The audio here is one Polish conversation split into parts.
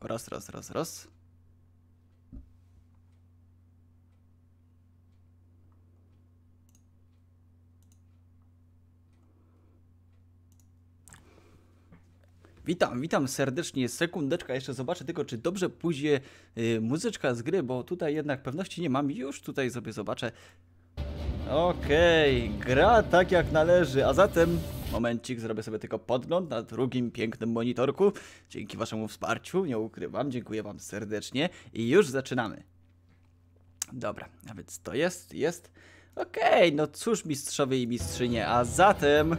Raz. Witam serdecznie. Sekundeczka, jeszcze zobaczę tylko, czy dobrze pójdzie muzyczka z gry, bo tutaj jednak pewności nie mam. Już tutaj sobie zobaczę. Okej, gra tak jak należy, a zatem momencik, zrobię sobie tylko podgląd na drugim pięknym monitorku. Dzięki waszemu wsparciu, nie ukrywam, dziękuję wam serdecznie i już zaczynamy. Dobra, a więc to jest. Okej, no cóż mistrzowie i mistrzynie, a zatem...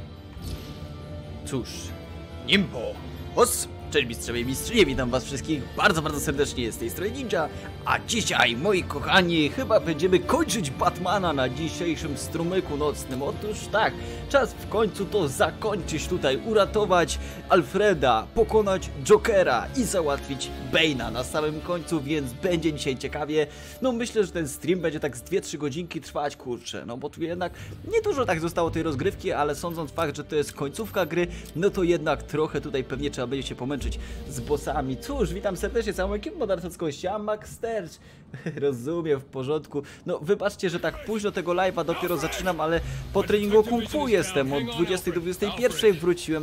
Cóż... Nimpo! Os! Cześć mistrzowie i mistrzynie, witam was wszystkich bardzo serdecznie, z tej strony Ninja. A dzisiaj, moi kochani, chyba będziemy kończyć Batmana na dzisiejszym strumyku nocnym. Otóż tak, czas w końcu to zakończyć tutaj, uratować Alfreda, pokonać Jokera i załatwić Bane'a na samym końcu, więc będzie dzisiaj ciekawie. No myślę, że ten stream będzie tak z 2-3 godzinki trwać, kurczę, no bo tu jednak niedużo tak zostało tej rozgrywki, ale sądząc fakt, że to jest końcówka gry, no to jednak trochę tutaj pewnie trzeba będzie się pomęczyć z bossami. Cóż, witam serdecznie całą ekipę moderatorską, Max Stercz. Rozumiem, w porządku. No wybaczcie, że tak późno tego live'a dopiero zaczynam, ale po treningu kung fu jestem. Od 20 do 21 wróciłem,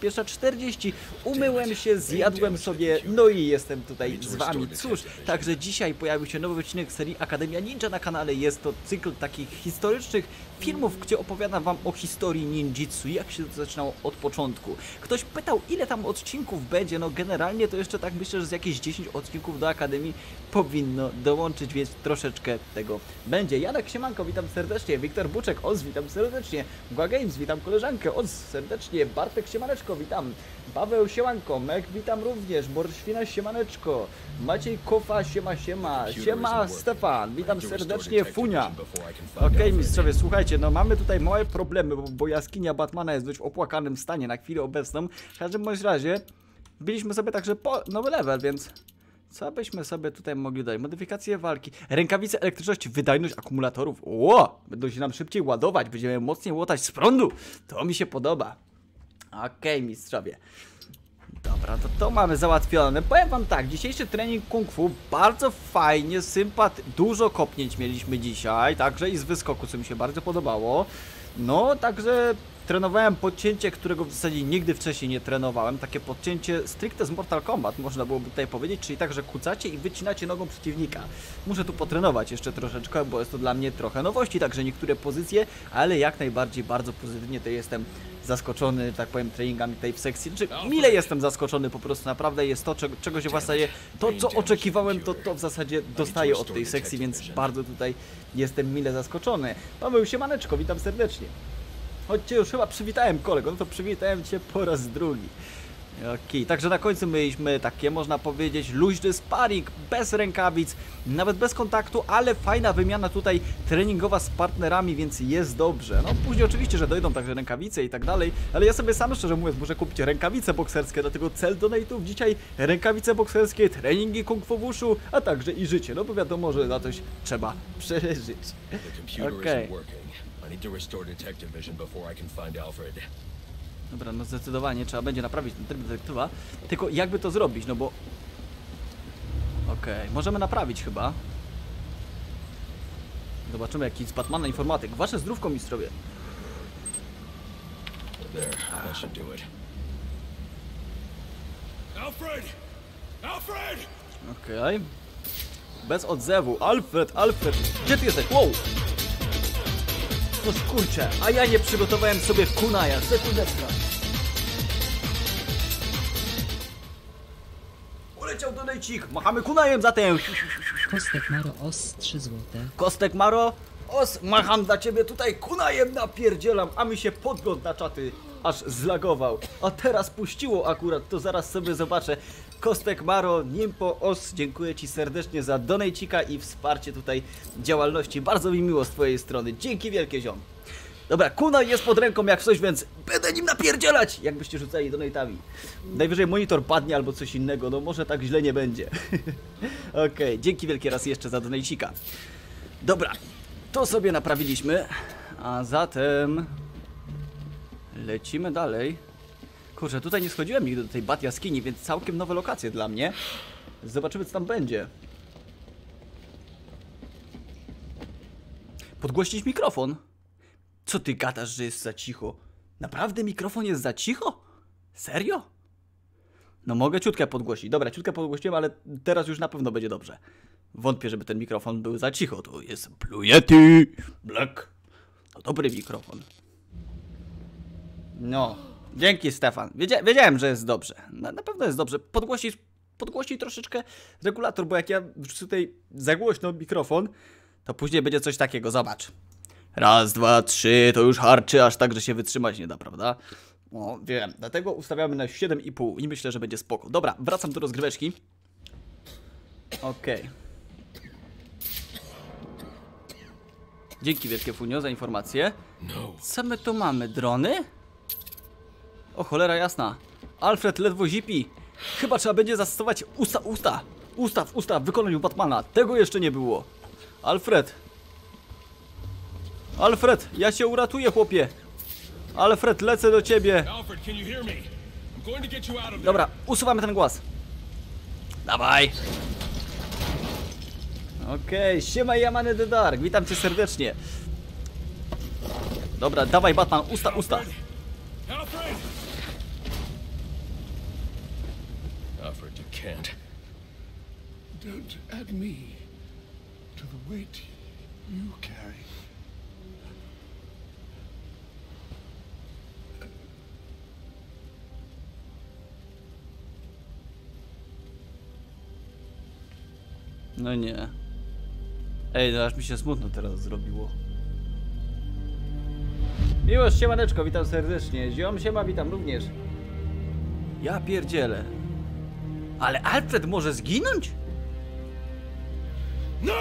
21:40. Umyłem się, zjadłem sobie, no i jestem tutaj z wami. Cóż, także dzisiaj pojawił się nowy odcinek serii Akademia Ninja na kanale. Jest to cykl takich historycznych filmów, gdzie opowiadam wam o historii ninjitsu, jak się to zaczynało od początku. Ktoś pytał, ile tam odcinków będzie, no generalnie to jeszcze tak myślę, że z jakieś 10 odcinków do Akademii powinno dołączyć, więc troszeczkę tego będzie. Janek, siemanko, witam serdecznie. Wiktor Buczek, Oz, witam serdecznie. Gła Games, witam koleżankę, Oz, serdecznie. Bartek, siemaneczko, witam. Paweł, siemanko. Mek, witam również. Borświna, siemaneczko. Maciej Kofa, siema Stefan, witam serdecznie. Funia. Okej, mistrzowie, słuchajcie, no mamy tutaj małe problemy, bo jaskinia Batmana jest w dość opłakanym stanie na chwilę obecną. W każdym bądź razie byliśmy sobie także po nowy level, więc co byśmy sobie tutaj mogli dać? Modyfikacje walki, rękawice elektryczności, wydajność akumulatorów. Ło! Będą się nam szybciej ładować, będziemy mocniej łotać z prądu. To mi się podoba. Okej, mistrzowie. Dobra, to mamy załatwione. Powiem wam tak, dzisiejszy trening kung fu bardzo fajnie, dużo kopnięć mieliśmy dzisiaj, także i z wyskoku, co mi się bardzo podobało. No, także trenowałem podcięcie, którego w zasadzie nigdy wcześniej nie trenowałem. Takie podcięcie stricte z Mortal Kombat, można byłoby tutaj powiedzieć, czyli tak, że kucacie i wycinacie nogą przeciwnika. Muszę tu potrenować jeszcze troszeczkę, bo jest to dla mnie trochę nowości, także niektóre pozycje, ale jak najbardziej bardzo pozytywnie to jestem zaskoczony, tak powiem, treningami tutaj w sekcji. Znaczy, mile jestem zaskoczony, po prostu naprawdę jest to, czego się w zasadzie, to co oczekiwałem, to w zasadzie dostaję od tej sekcji, więc bardzo tutaj jestem mile zaskoczony. Paweł, siemaneczko, witam serdecznie. Chodźcie, już chyba przywitałem kolego, no to przywitałem cię po raz drugi. Okej, także na końcu mieliśmy takie, można powiedzieć, luźny sparring, bez rękawic, nawet bez kontaktu, ale fajna wymiana tutaj treningowa z partnerami, więc jest dobrze. No później oczywiście, że dojdą także rękawice i tak dalej, ale ja sobie sam szczerze mówiąc muszę kupić rękawice bokserskie, dlatego cel donate'ów dzisiaj rękawice bokserskie, treningi kung fu wushu, a także i życie, no bo wiadomo, że na coś trzeba przeżyć. Okej. Dobra, no zdecydowanie trzeba będzie naprawić ten tryb detektywa. Tylko jakby to zrobić, no bo... Okej, możemy naprawić chyba. Zobaczymy jaki z Batmana informatyk. Wasze zdrówko, mistrzowie. Okej. Bez odzewu. Alfred! Gdzie ty jesteś? Wow! No kurczę, a ja nie przygotowałem sobie kunaja. Sekundeczka. Poleciał do lejcik. Machamy kunajem zatem. Kostek Maro Os 3 złote. Kostek Maro Os, macham dla ciebie tutaj kunajem napierdzielam, a mi się podgląd na czaty aż zlagował. A teraz puściło akurat, to zaraz sobie zobaczę. Kostek Maro, Nimpo Os, dziękuję ci serdecznie za donejcika i wsparcie tutaj działalności. Bardzo mi miło z twojej strony. Dzięki wielkie, ziom. Dobra, kunaj jest pod ręką jak coś, więc będę nim napierdzielać, jakbyście rzucali donatami. Najwyżej monitor padnie albo coś innego, no może tak źle nie będzie. Okej, dzięki wielkie raz jeszcze za donajcika. Dobra, to sobie naprawiliśmy, a zatem lecimy dalej. Kurczę, tutaj nie schodziłem nigdy do tej Bat jaskini, więc całkiem nowe lokacje dla mnie. Zobaczymy, co tam będzie. Podgłośnić mikrofon? Co ty gadasz, że jest za cicho? Naprawdę mikrofon jest za cicho? Serio? No mogę ciutkę podgłosić. Dobra, ciutkę podgłosiłem, ale teraz już na pewno będzie dobrze. Wątpię, żeby ten mikrofon był za cicho. To jest Blue Yeti Black. To dobry mikrofon. No, dzięki Stefan. Wiedziałem, że jest dobrze. Na pewno jest dobrze. Podgłośnij troszeczkę regulator, bo jak ja wrzucę tutaj za głośno mikrofon, to później będzie coś takiego. Zobacz. Raz, dwa, trzy, to już harczy, aż tak, że się wytrzymać nie da, prawda? No, wiem. Dlatego ustawiamy na 7,5 i myślę, że będzie spoko. Dobra, wracam do rozgryweczki. Okej. Dzięki wielkie, Funio, za informację. Co my tu mamy? Drony? O cholera jasna. Alfred ledwo zipi. Chyba trzeba będzie zastosować usta w wykonaniu Batmana. Tego jeszcze nie było. Alfred, ja cię uratuję, chłopie. Alfred, lecę do ciebie. Dobra, usuwamy ten głaz. Dawaj. Okej, siema Yamane the Dark, witam cię serdecznie. Dobra, dawaj Batman, usta. Alfred, you can't. Don't add me to the weight you carry. No nie. Ej, no aż mi się smutno teraz zrobiło. Miłość, siemaneczko, witam serdecznie. Ziom, siema, witam również. Ja pierdzielę. Ale Alfred może zginąć? No!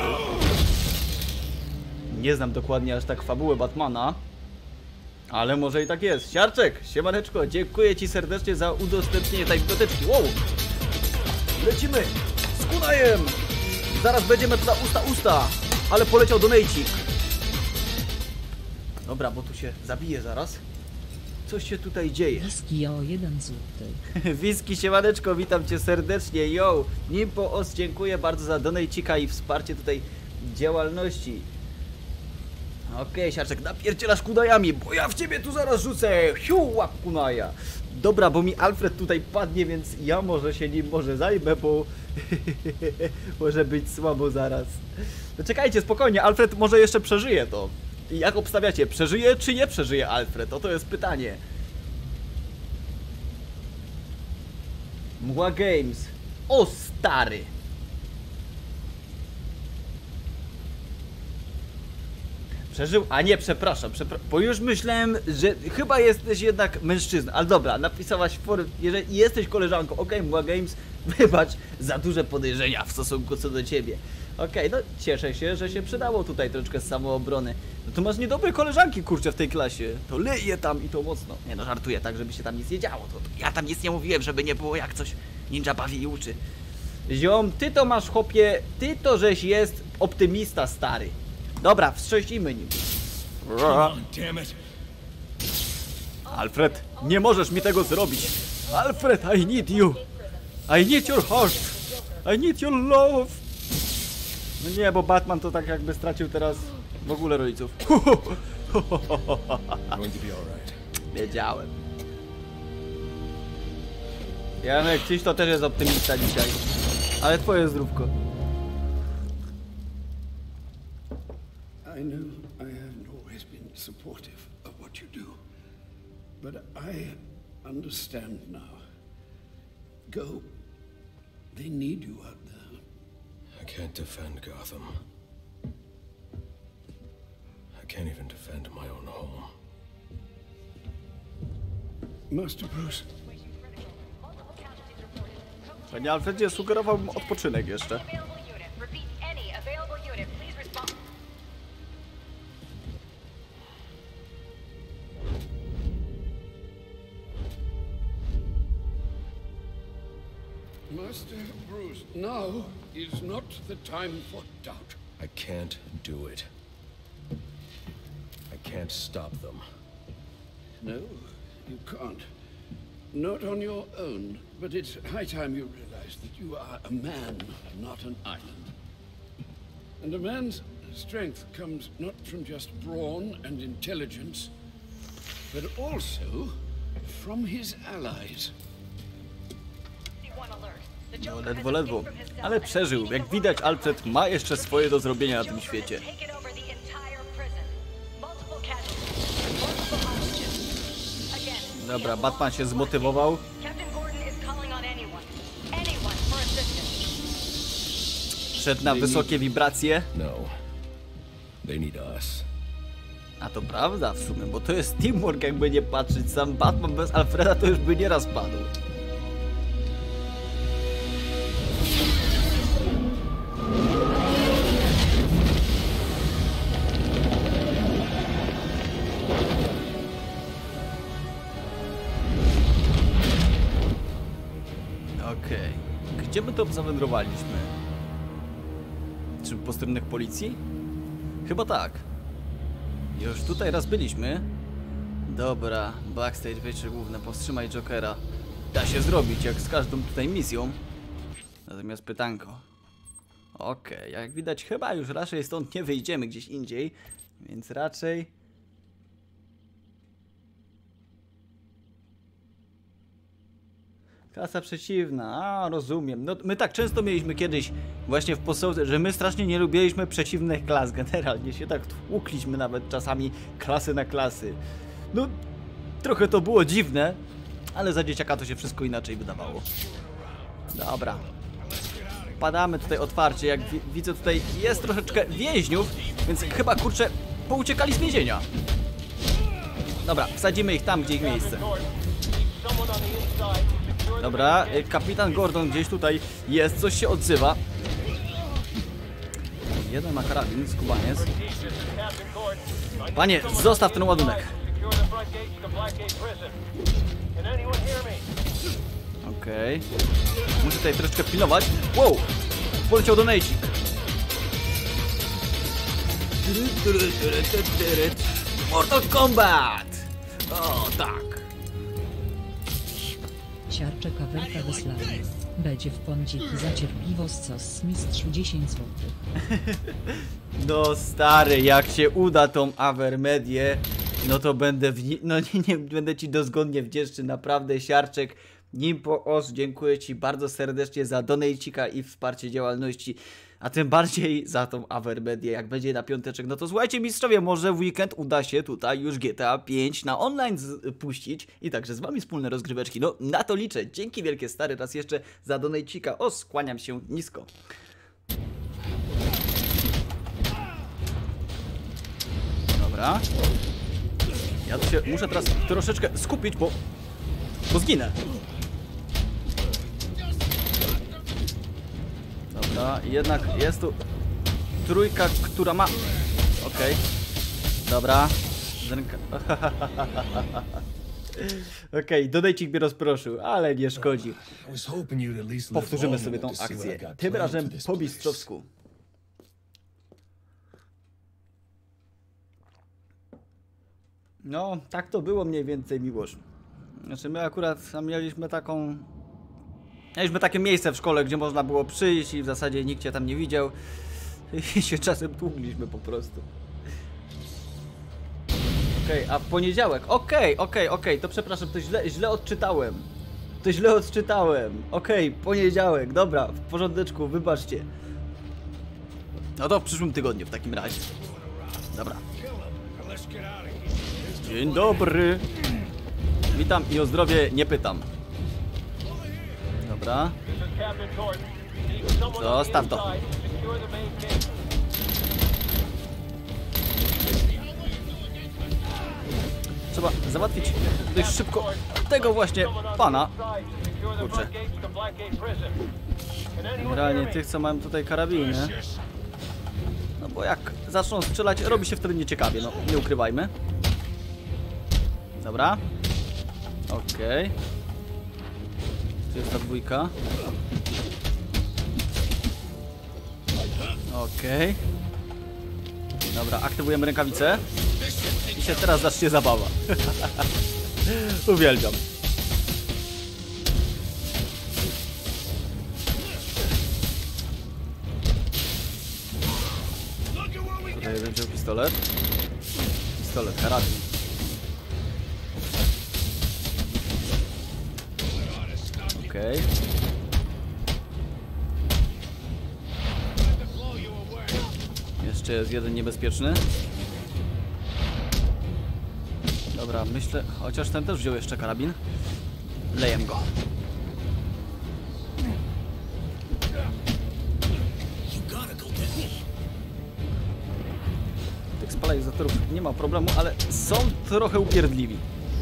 Nie znam dokładnie aż tak fabułę Batmana, ale może i tak jest. Siarczek, siemaneczko, dziękuję ci serdecznie za udostępnienie tej biblioteczki. Wow! Lecimy! Z Kunajem! Zaraz będziemy tu na usta, ale poleciał donejcik. Dobra, bo tu się zabije zaraz. Coś się tutaj dzieje. Whisky o 1 zł. Whisky, siemaneczko, witam cię serdecznie, yo! Nimpo Os, dziękuję bardzo za donejcika i wsparcie tutaj działalności. Okej, siarczek, napierdzielasz kunajami, bo ja w ciebie tu zaraz rzucę! Hiu, łap kunaja! Dobra, bo mi Alfred tutaj padnie, więc ja może się nim zajmę, bo może być słabo zaraz. No czekajcie, spokojnie, Alfred może jeszcze przeżyje to. I jak obstawiacie, przeżyje czy nie przeżyje Alfred? To jest pytanie. Mgła Games. O stary! Przeżył? A nie, przepraszam, bo już myślałem, że chyba jesteś jednak mężczyzną. Ale dobra, napisałaś w forum, jeżeli jesteś koleżanką, okej, Mgła Games, wybacz za duże podejrzenia w stosunku co do ciebie. Okej, no cieszę się, że się przydało tutaj troszeczkę z samoobrony. No to masz niedobre koleżanki, kurczę, w tej klasie. To leje tam i to mocno. Nie no, żartuję tak, żeby się tam nic nie działo. To ja tam nic nie mówiłem, żeby nie było jak coś ninja bawi i uczy. Ziom, ty to masz, chłopie, ty to żeś jest optymista, stary. Dobra, wstrząśnijmy nim. Alfred, nie możesz mi tego zrobić. Alfred, I need you. I need your heart. I need your love. No nie, bo Batman to tak jakby stracił teraz w ogóle rodziców. Wiedziałem. Janek, dziś to też jest optymista dzisiaj. Ale twoje zdrówko. I know I haven't always been supportive of what you do, but I understand now. Go. They need you out there. I can't defend Gotham. I can't even defend my own home. Master Bruce. Panie Alfredzie, sugerowałbym odpoczynek jeszcze. Master Bruce, now is not the time for doubt. I can't do it. I can't stop them. No, you can't. not on your own, but it's high time you realize that you are a man, not an island. And a man's strength comes not from just brawn and intelligence, but also from his allies. No, ledwo, ledwo. Ale przeżył. Jak widać, Alfred ma jeszcze swoje do zrobienia na tym świecie. Dobra, Batman się zmotywował. Szedł na wysokie wibracje. No. They need us. A to prawda w sumie, bo to jest teamwork, jakby nie patrzeć. Sam Batman bez Alfreda to już by nieraz padł. Okej. Gdzie my to zawędrowaliśmy? Czy posterunek policji? Chyba tak. Już tutaj raz byliśmy. Dobra, backstage, wejście główne, powstrzymaj Jokera. Da się zrobić, jak z każdą tutaj misją. Natomiast pytanko. Okej, jak widać chyba już raczej stąd nie wyjdziemy gdzieś indziej. Więc raczej... Klasa przeciwna, a rozumiem. No my tak często mieliśmy kiedyś właśnie w podstawce, że my strasznie nie lubiliśmy przeciwnych klas. Generalnie się tak tłukliśmy nawet czasami klasy na klasy. No trochę to było dziwne, ale za dzieciaka to się wszystko inaczej wydawało. Dobra. Padamy tutaj otwarcie, jak widzę tutaj jest troszeczkę więźniów, więc chyba kurczę pouciekali z więzienia. Dobra, wsadzimy ich tam, gdzie ich miejsce. Dobra, kapitan Gordon gdzieś tutaj jest, coś się odzywa. Jeden ma karabin, skubaniec. Panie, zostaw ten ładunek. Okej. Muszę tutaj troszeczkę pilnować. Wow! Poleciał do Nejcik. Mortal Kombat! O, tak. Siarcze kawerka wysłany. Będzie w pądzik za cierpliwość z mistrzu 10 zł. No stary, jak się uda tą Avermedię, no to będę nie będę ci dozgodnie wdzięczny, naprawdę Siarczek. Nimpo Os, dziękuję ci bardzo serdecznie za donejcika i wsparcie działalności, a tym bardziej za tą Avermedię. Jak będzie na piąteczek, no to słuchajcie mistrzowie, może w weekend uda się tutaj już GTA 5 na online puścić i także z wami wspólne rozgryweczki. No na to liczę. Dzięki wielkie stary raz jeszcze za donejcika. Os, kłaniam się nisko. Dobra. Ja tu się muszę teraz troszeczkę skupić, bo zginę. Dobra, jednak jest tu trójka, która ma... Okej. Dobra. Okej, dodajcie mnie rozproszył, ale nie szkodzi. Powtórzymy sobie tą akcję. Tym razem po mistrzowsku. No, tak to było mniej więcej, Miłosz. Znaczy my akurat mieliśmy taką... Mieliśmy takie miejsce w szkole, gdzie można było przyjść i w zasadzie nikt cię tam nie widział. I się czasem tługliśmy po prostu. Okej, a w poniedziałek. Okej, to przepraszam, to źle odczytałem. Okej, poniedziałek, dobra, w porządeczku, wybaczcie. No to w przyszłym tygodniu w takim razie. Dobra. Dzień dobry. Witam i o zdrowie nie pytam. Dobra. Zostaw to. Trzeba załatwić dość szybko tego właśnie pana. Kurczę. Generalnie tych, co mają tutaj karabiny. No bo jak zaczną strzelać, robi się wtedy nieciekawie, no nie ukrywajmy. Dobra. Okej. Tu jest ta dwójka. Okej. Dobra, aktywujemy rękawice. I się teraz zacznie zabawa. Uwielbiam. Tutaj jeden wziął pistolet. Pistolet, karabin. Okej. Jeszcze jest jeden niebezpieczny. Dobra, myślę... Chociaż ten też wziął jeszcze karabin. Lejem go. Tych spalalizatorów nie ma problemu, ale są trochę upierdliwi.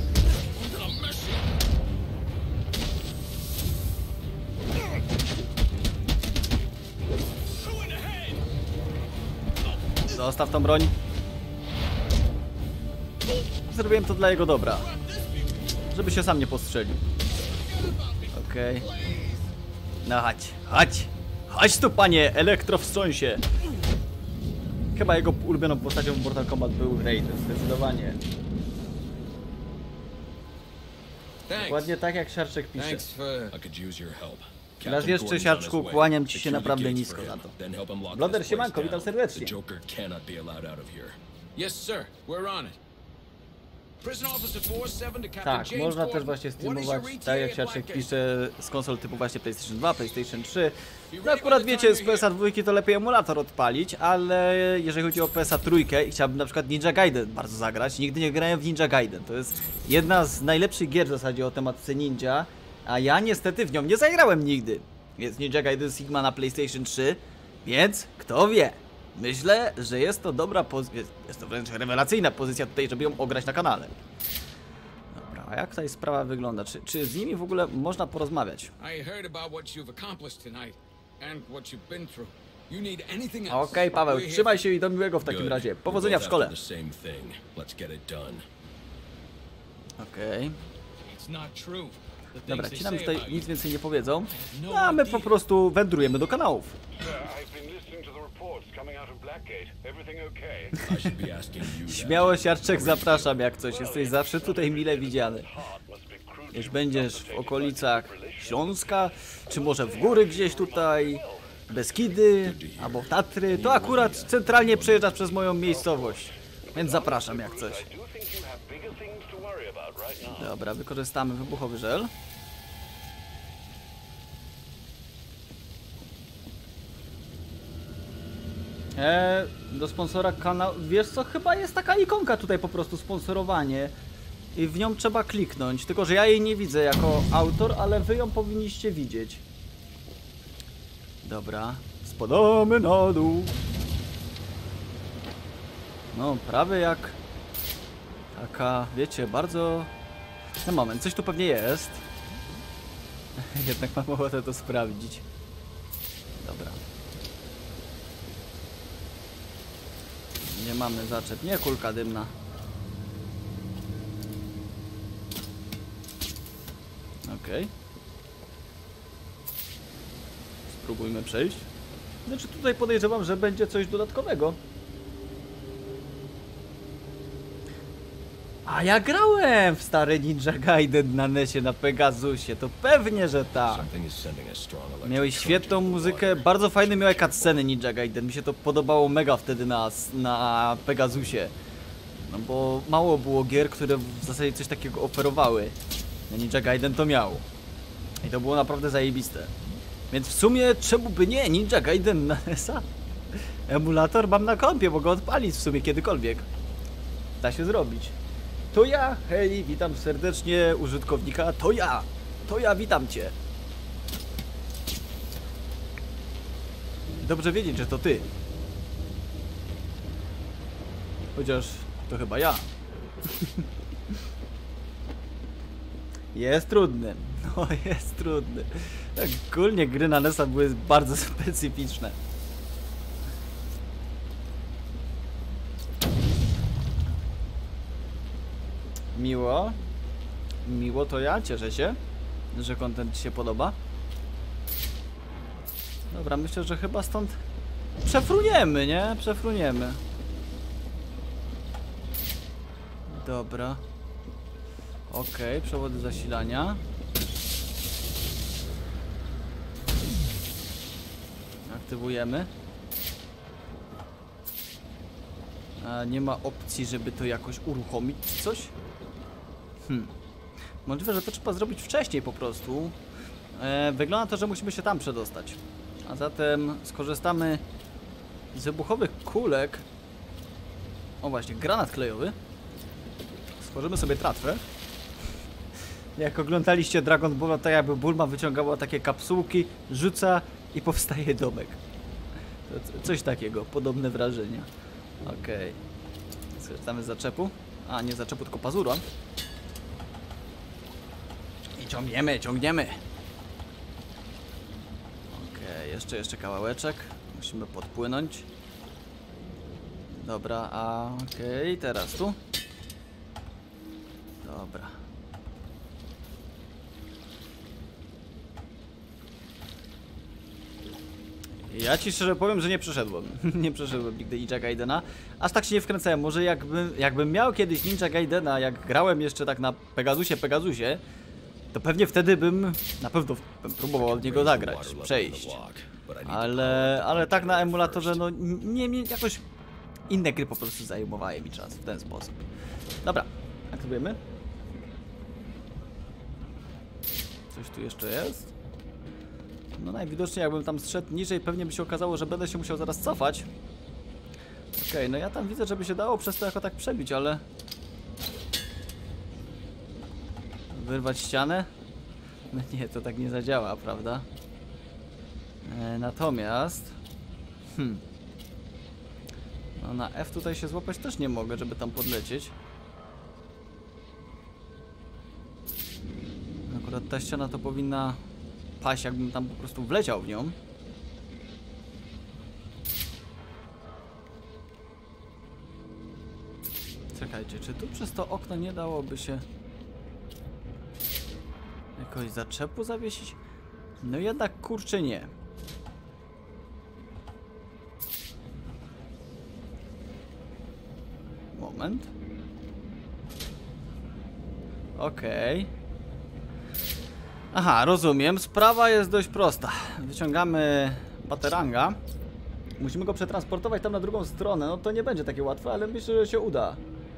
Zostaw tą broń. Zrobiłem to dla jego dobra. Żeby się sam nie postrzelił. Okej. No chodź, chodź. Chodź tu, panie elektrowstrząsie. Chyba jego ulubioną postacią w Mortal Kombat był Raiden, zdecydowanie. Dokładnie tak jak Siarczek pisze. Raz jeszcze, Siarczku, kłaniam ci się naprawdę nisko za to. Bloder, siemanko, witam serdecznie. Tak, można też właśnie streamować, tak jak Siarczek pisze, z konsol typu właśnie PlayStation 2, PlayStation 3. No akurat wiecie, z PSA 2 to lepiej emulator odpalić, ale jeżeli chodzi o PSA 3 i chciałbym na przykład Ninja Gaiden bardzo zagrać, nigdy nie grałem w Ninja Gaiden. To jest jedna z najlepszych gier w zasadzie o tematyce ninja, a ja niestety w nią nie zagrałem nigdy. Jest Ninja Gaiden Sigma na PlayStation 3, więc kto wie. Myślę, że jest to dobra pozycja, jest to wręcz rewelacyjna pozycja tutaj, żeby ją ograć na kanale. Dobra, a jak tutaj sprawa wygląda? Czy z nimi w ogóle można porozmawiać? Okej, Paweł, trzymaj się i do miłego w takim razie. Powodzenia w szkole. Okej. Dobra, ci nam tutaj nic więcej nie powiedzą, a my po prostu wędrujemy do kanałów. Śmiało, Siarczek, zapraszam jak coś, jesteś zawsze tutaj mile widziany. Jeśli będziesz w okolicach Śląska, czy może w góry gdzieś tutaj, Beskidy, albo Tatry, to akurat centralnie przejeżdżasz przez moją miejscowość, więc zapraszam jak coś. Dobra, wykorzystamy wybuchowy żel. Do sponsora kanału. Wiesz co, chyba jest taka ikonka tutaj po prostu, sponsorowanie. I w nią trzeba kliknąć. Tylko że ja jej nie widzę jako autor, ale wy ją powinniście widzieć. Dobra. Spadamy na dół. No, prawie jak taka, wiecie, bardzo... No moment, coś tu pewnie jest. Jednak mam ochotę to sprawdzić. Dobra. Nie mamy zaczep, nie kulka dymna. Okej. Spróbujmy przejść. Znaczy tutaj podejrzewam, że będzie coś dodatkowego. A ja grałem w stary Ninja Gaiden na NES-ie, na Pegasusie, to pewnie, że tak. Miałeś świetną muzykę, bardzo fajne miały cutsceny Ninja Gaiden, mi się to podobało mega wtedy na Pegasusie. No bo mało było gier, które w zasadzie coś takiego oferowały. No Ninja Gaiden to miał. I to było naprawdę zajebiste. Więc w sumie czemu by nie? Ninja Gaiden na NES-a? Emulator mam na kompie, mogę odpalić w sumie kiedykolwiek. Da się zrobić. To ja, hej, witam serdecznie użytkownika, to ja witam cię. Dobrze wiedzieć, że to ty. Chociaż to chyba ja. Jest trudny, no jest trudny. Ogólnie gry na NES-a były bardzo specyficzne. Miło. Miło to ja, cieszę się, że content ci się podoba. Dobra, myślę, że chyba stąd przefruniemy, nie? Przefruniemy. Dobra. Okej, przewody zasilania. Aktywujemy. A nie ma opcji, żeby to jakoś uruchomić czy coś? Możliwe, że to trzeba zrobić wcześniej po prostu. Wygląda to, że musimy się tam przedostać. A zatem skorzystamy z wybuchowych kulek. O właśnie, granat klejowy. Stworzymy sobie tratwę. Jak oglądaliście Dragon Balla, to jakby Bulma wyciągała takie kapsułki, rzuca i powstaje domek. To coś takiego, podobne wrażenia. Okej. Skorzystamy z zaczepu. A, nie zaczepu, tylko pazura. I ciągniemy, ciągniemy. Okej, jeszcze kawałeczek. Musimy podpłynąć. Dobra, a okej, teraz tu. Dobra. Ja ci szczerze powiem, że nie przeszedłem. Nie przeszedłem nigdy Ninja Gaidena. Aż tak się nie wkręcałem. Może jakbym miał kiedyś Ninja Gaidena, jak grałem jeszcze tak na Pegasusie, to pewnie wtedy bym na pewno próbował od niego zagrać, przejść. Ale tak na emulatorze, no nie jakoś inne gry po prostu zajmowały mi czas w ten sposób. Dobra, aktywujemy. Coś tu jeszcze jest? No najwidoczniej jakbym tam zszedł niżej, pewnie by się okazało, że będę się musiał zaraz cofać. Okej, no ja tam widzę, żeby się dało przez to jako tak przebić, ale... Wyrwać ścianę? No nie, to tak nie zadziała, prawda? Natomiast... No na F tutaj się złapać też nie mogę, żeby tam podlecieć. Akurat ta ściana to powinna paść, jakbym tam po prostu wleciał w nią. Czekajcie, czy tu przez to okno nie dałoby się jakoś zaczepu zawiesić? No jednak kurczę nie. Moment. Okej. Aha, rozumiem. Sprawa jest dość prosta. Wyciągamy bateranga. Musimy go przetransportować tam na drugą stronę. No to nie będzie takie łatwe, ale myślę, że się uda.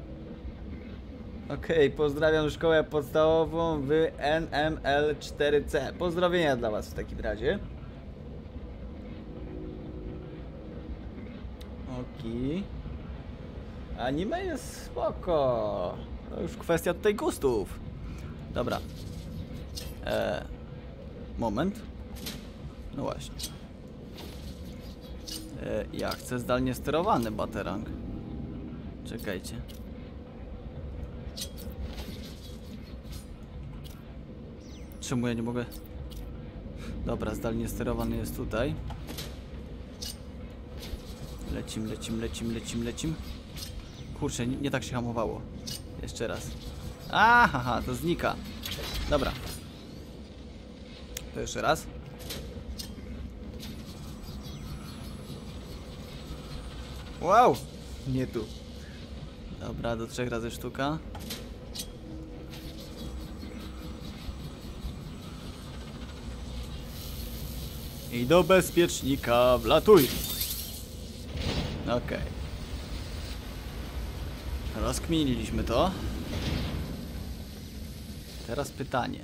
Okej, pozdrawiam szkołę podstawową w NML4C. Pozdrowienia dla was w takim razie. Okej. Anime jest spoko. To już kwestia tutaj gustów. Dobra. Moment. No właśnie. Ja chcę zdalnie sterowany baterang. Czekajcie. Czemu ja nie mogę? Dobra, zdalnie sterowany jest tutaj. Lecim. Kurczę, nie tak się hamowało. Jeszcze raz. Aha, to znika. Dobra. To jeszcze raz. Wow! Nie tu. Dobra, do 3 razy sztuka. I do bezpiecznika wlatuj. Okej. Rozkminiliśmy to. Teraz pytanie.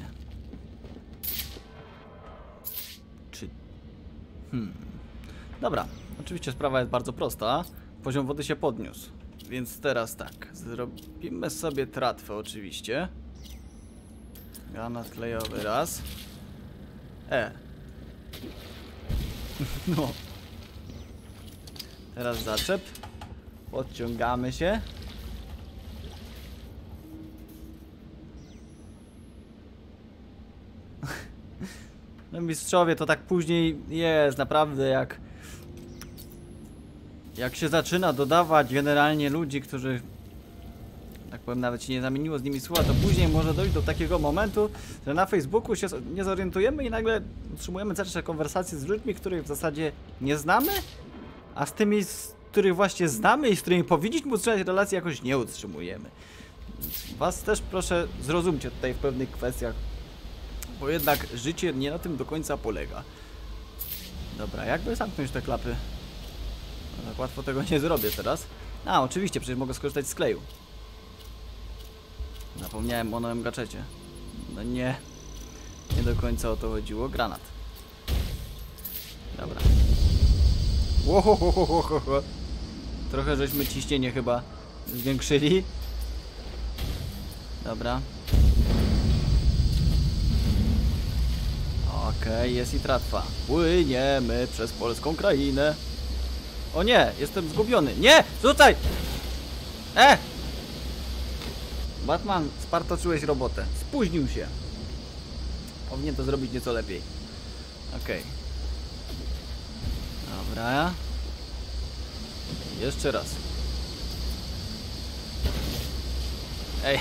Czy... Dobra. Oczywiście sprawa jest bardzo prosta. Poziom wody się podniósł. Więc teraz tak. Zrobimy sobie tratwę oczywiście. Granat klejowy raz. No. Teraz zaczep. Podciągamy się. No mistrzowie, to tak później jest naprawdę jak się zaczyna dodawać generalnie ludzi, którzy, tak powiem, nawet się nie zamieniło z nimi słowa, to później może dojść do takiego momentu, że na Facebooku się nie zorientujemy i nagle utrzymujemy zacząć konwersacje z ludźmi, których w zasadzie nie znamy, a z tymi, z których właśnie znamy i z którymi powinniśmy utrzymać relacje, jakoś nie utrzymujemy. Was też proszę zrozumcie tutaj w pewnych kwestiach, bo jednak życie nie na tym do końca polega. Dobra, jakby zamknąć te klapy? No tak łatwo tego nie zrobię teraz. A, oczywiście, przecież mogę skorzystać z kleju. Zapomniałem o nowym gadżecie. No nie. Nie do końca o to chodziło. Granat. Dobra. Łohohohoho. Trochę żeśmy ciśnienie chyba zwiększyli. Dobra. Okej, jest i tratwa. Płyniemy przez polską krainę. O nie, jestem zgubiony. Nie! Rzucaj! Batman, spartoczyłeś robotę. Spóźnił się. Powinien to zrobić nieco lepiej. Okej. Dobra. Jeszcze raz. Ej.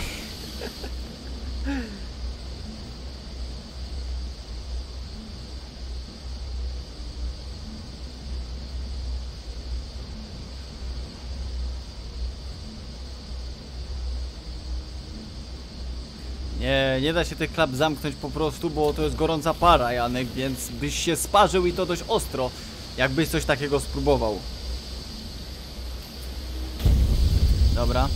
Nie da się tych klap zamknąć po prostu, bo to jest gorąca para, Janek, więc byś się sparzył i to dość ostro, jakbyś coś takiego spróbował. Dobra.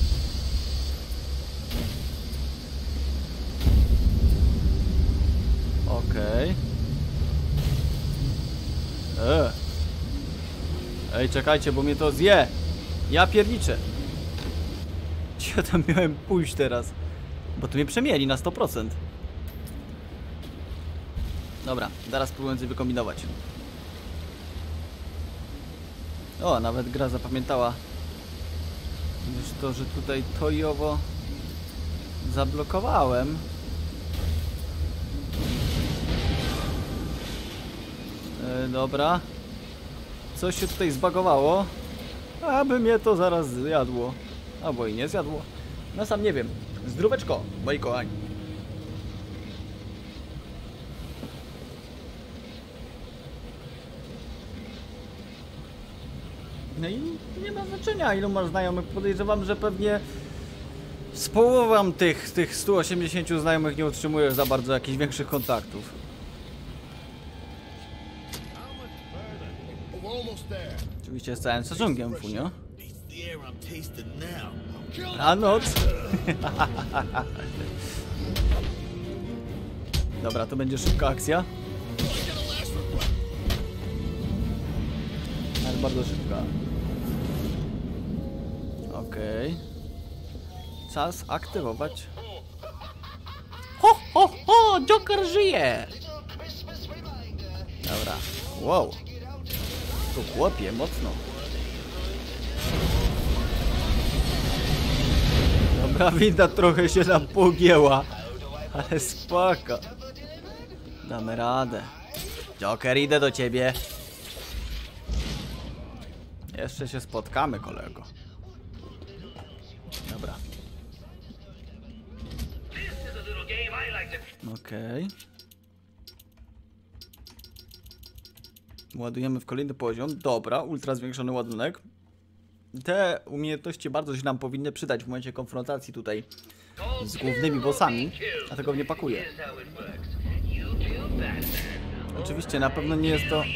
Okej. Ej, czekajcie, bo mnie to zje. Ja pierniczę. Gdzie ja tam miałem pójść teraz? Bo tu mnie przemieli na 100%. Dobra, zaraz spróbuję coś wykombinować. O, nawet gra zapamiętała. Wiesz to, że tutaj to i owo zablokowałem. Dobra. Coś się tutaj zbagowało. Aby mnie to zaraz zjadło. Albo i nie zjadło. No sam nie wiem. Zdróweczko, moi kochani. No i nie ma znaczenia, ilu masz znajomych. Podejrzewam, że pewnie z połową tych 180 znajomych nie utrzymujesz za bardzo jakichś większych kontaktów. Oczywiście z całym szacunkiem, Funio. A noc. Dobra, to będzie szybka akcja. Ale bardzo szybka. Okej. Czas aktywować. Ho, ho, ho! Joker żyje! Dobra. Wow. Tu chłopie, mocno. Dobra, winda trochę się nam pogięła. Ale spoko. Damy radę. Joker, idę do ciebie. Jeszcze się spotkamy, kolego. Dobra. Okej. Ładujemy w kolejny poziom. Dobra, ultra zwiększony ładunek. Te umiejętności bardzo się nam powinny przydać w momencie konfrontacji tutaj z głównymi bossami, a tego nie pakuję. Oczywiście na pewno nie jest to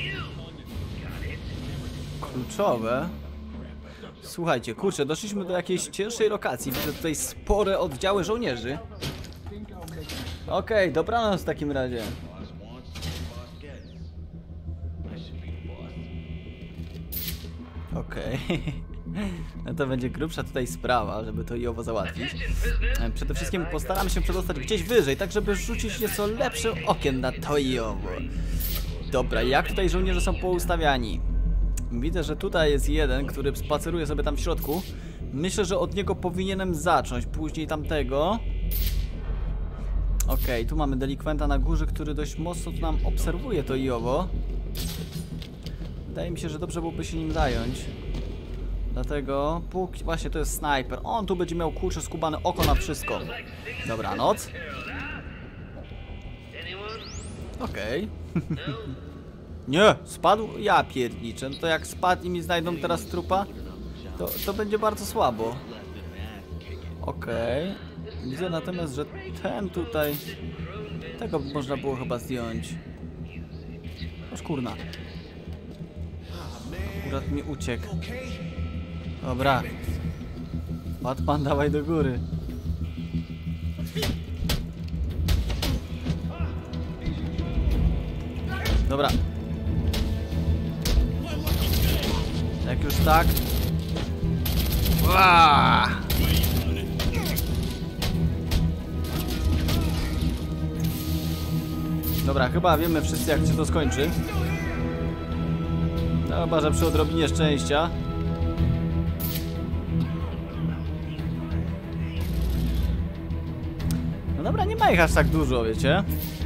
kluczowe. Słuchajcie, kurczę, doszliśmy do jakiejś cięższej lokacji. Widzę tutaj spore oddziały żołnierzy. Okej, dobranoc w takim razie. Okej. No to będzie grubsza tutaj sprawa, żeby to i owo załatwić. Przede wszystkim postaram się przedostać gdzieś wyżej, tak żeby rzucić nieco lepszym okiem na to i owo. Dobra, jak tutaj żołnierze są poustawiani? Widzę, że tutaj jest jeden, który spaceruje sobie tam w środku. Myślę, że od niego powinienem zacząć, później tamtego. Okej, tu mamy delikwenta na górze, który dość mocno tu nam obserwuje to i owo. Wydaje mi się, że dobrze byłoby się nim zająć. Dlatego, właśnie to jest snajper. On tu będzie miał, kurczę, skubane oko na wszystko. Dobranoc. Okej. Nie, spadł? Ja pierniczę. No to jak spadł i mi znajdą teraz trupa, to będzie bardzo słabo. Okej. Widzę natomiast, że ten tutaj... Tego można było chyba zdjąć. Oż kurna. Akurat mi uciekł. Dobra. Batman, dawaj do góry. Dobra. Jak już tak. Ua! Dobra, chyba wiemy wszyscy, jak się to skończy. No, chyba że przy odrobinie szczęścia. No dobra, nie ma ich aż tak dużo, wiecie?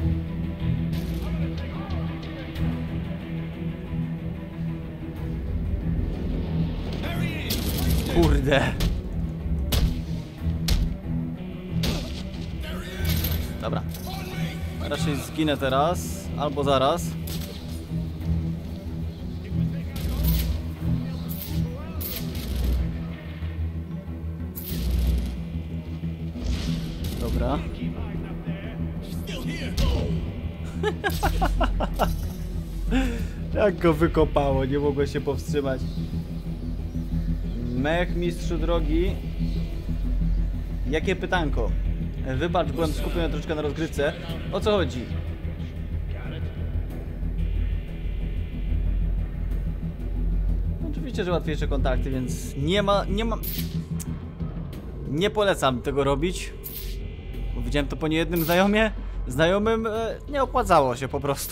Kurde. Dobra. Raczej zginę teraz, albo zaraz. Dobra. Jak go wykopało, nie mogło się powstrzymać. Mech, mistrzu drogi. Jakie pytanko? Wybacz, byłem skupiony troszeczkę na rozgrywce. O co chodzi? Oczywiście, że łatwiejsze kontakty, więc nie polecam tego robić. Bo widziałem to po niejednym znajomym, nie opłacało się po prostu.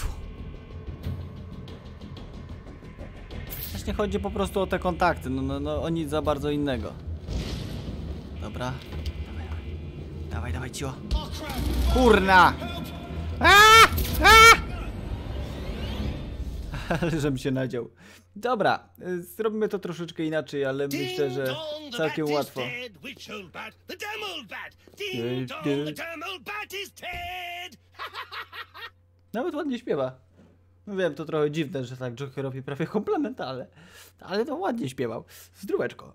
Właśnie chodzi po prostu o te kontakty, no o nic za bardzo innego. Dobra. Dawaj, cicho. Kurna! Ale żebym się nadział. Dobra, zrobimy to troszeczkę inaczej, ale myślę, że całkiem łatwo. Nawet ładnie śpiewa. No wiem, to trochę dziwne, że tak Joker robi prawie komplement, ale to ładnie śpiewał. Zdróweczko.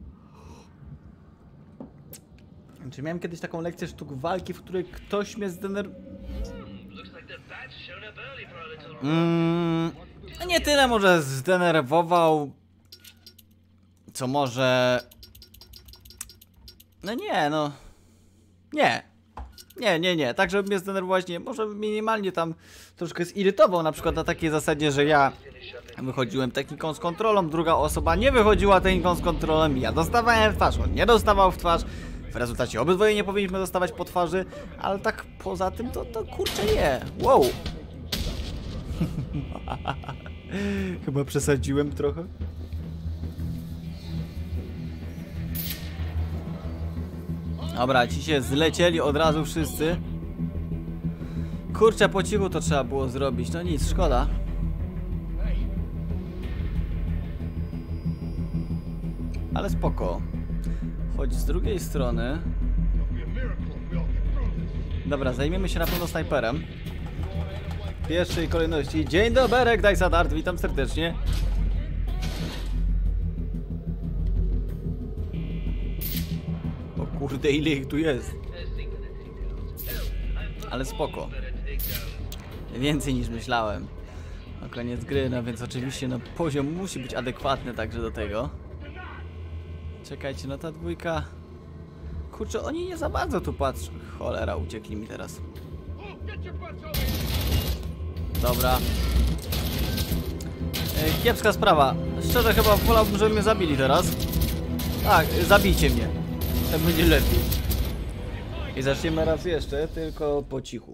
Czy miałem kiedyś taką lekcję sztuk walki, w której ktoś mnie no nie tyle może zdenerwował, co może... Nie. Tak, żeby mnie zdenerwować, nie. Może minimalnie tam troszkę zirytował, na przykład na takiej zasadzie, że ja wychodziłem techniką z kontrolą, druga osoba nie wychodziła techniką z kontrolą, ja dostawałem w twarz, on nie dostawał w twarz. W rezultacie obydwoje nie powinniśmy dostawać po twarzy, ale tak poza tym to kurczę nie. Wow. Chyba przesadziłem trochę. Dobra, ci się zlecieli od razu wszyscy. Kurczę, po cichu to trzeba było zrobić. No nic, szkoda. Ale spoko. Chodź z drugiej strony. Dobra, zajmiemy się na pewno snajperem. W pierwszej kolejności. Dzień dobry, Dice Dart, witam serdecznie. O kurde, ile ich tu jest. Ale spoko. Więcej niż myślałem. Na koniec gry, no więc oczywiście no, poziom musi być adekwatny także do tego. Czekajcie, no ta dwójka... Kurczę, oni nie za bardzo tu patrzą. Cholera, uciekli mi teraz. Dobra. Kiepska sprawa. Szczerze chyba wolałbym, żeby mnie zabili teraz. Tak, zabijcie mnie. Tak będzie lepiej. I zaczniemy raz jeszcze, tylko po cichu.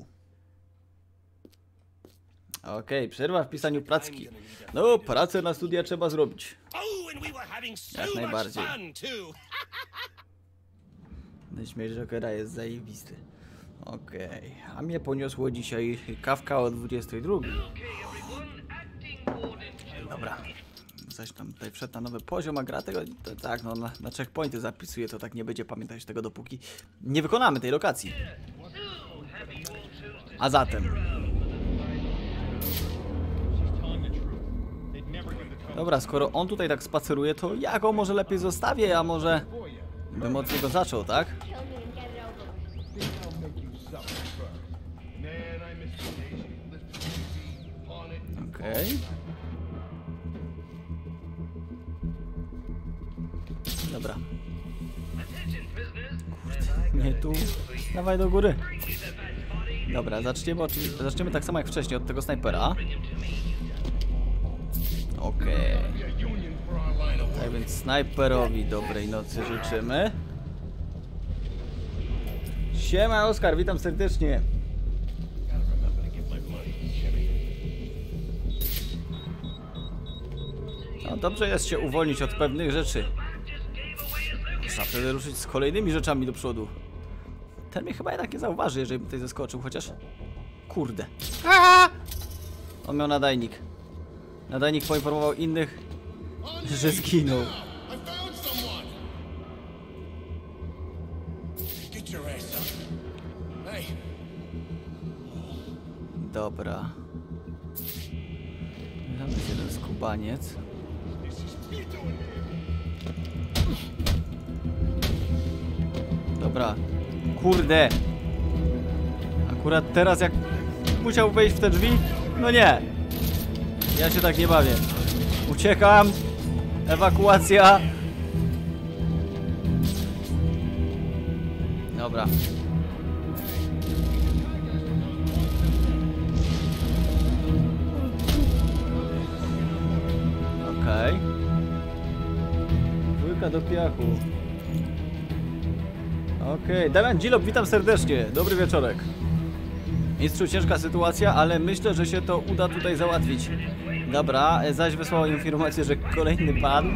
Okej, przerwa w pisaniu pracki. No, pracę na studia trzeba zrobić. Jak najbardziej. Śmiech Jokera jest zajebisty. Okej, a mnie poniosło dzisiaj kawka o 22. Dobra. Zaś tam tutaj wszedł na nowy poziom, a gra tego... To, tak, no na checkpointy zapisuję, to tak nie będzie pamiętać tego, dopóki nie wykonamy tej lokacji. A zatem... Dobra, skoro on tutaj tak spaceruje, to ja go może lepiej zostawię, a może bym od niego zaczął, tak? Okej. Dobra. Kurde, nie tu. Dawaj do góry. Dobra, zaczniemy tak samo jak wcześniej od tego snajpera. Okej. Tak więc snajperowi dobrej nocy życzymy. Siema Oskar, witam serdecznie. No dobrze jest się uwolnić od pewnych rzeczy. Można wtedy ruszyć z kolejnymi rzeczami do przodu. Ten mnie chyba jednak nie zauważy, jeżeli bym tutaj zeskoczył, chociaż... Kurde. Aha! On miał nadajnik. Nadajnik poinformował innych, że zginął. Dobra. Tam jest jeden skubaniec. Dobra. Kurde. Akurat teraz jak musiał wejść w te drzwi? No nie. Ja się tak nie bawię. Uciekam. Ewakuacja. Dobra. Okej. Dwójka do piachu. Okej. Damian Dzilop, witam serdecznie. Dobry wieczorek. Mistrzu, ciężka sytuacja, ale myślę, że się to uda tutaj załatwić. Dobra, zaś wysłała informację, że kolejny padł.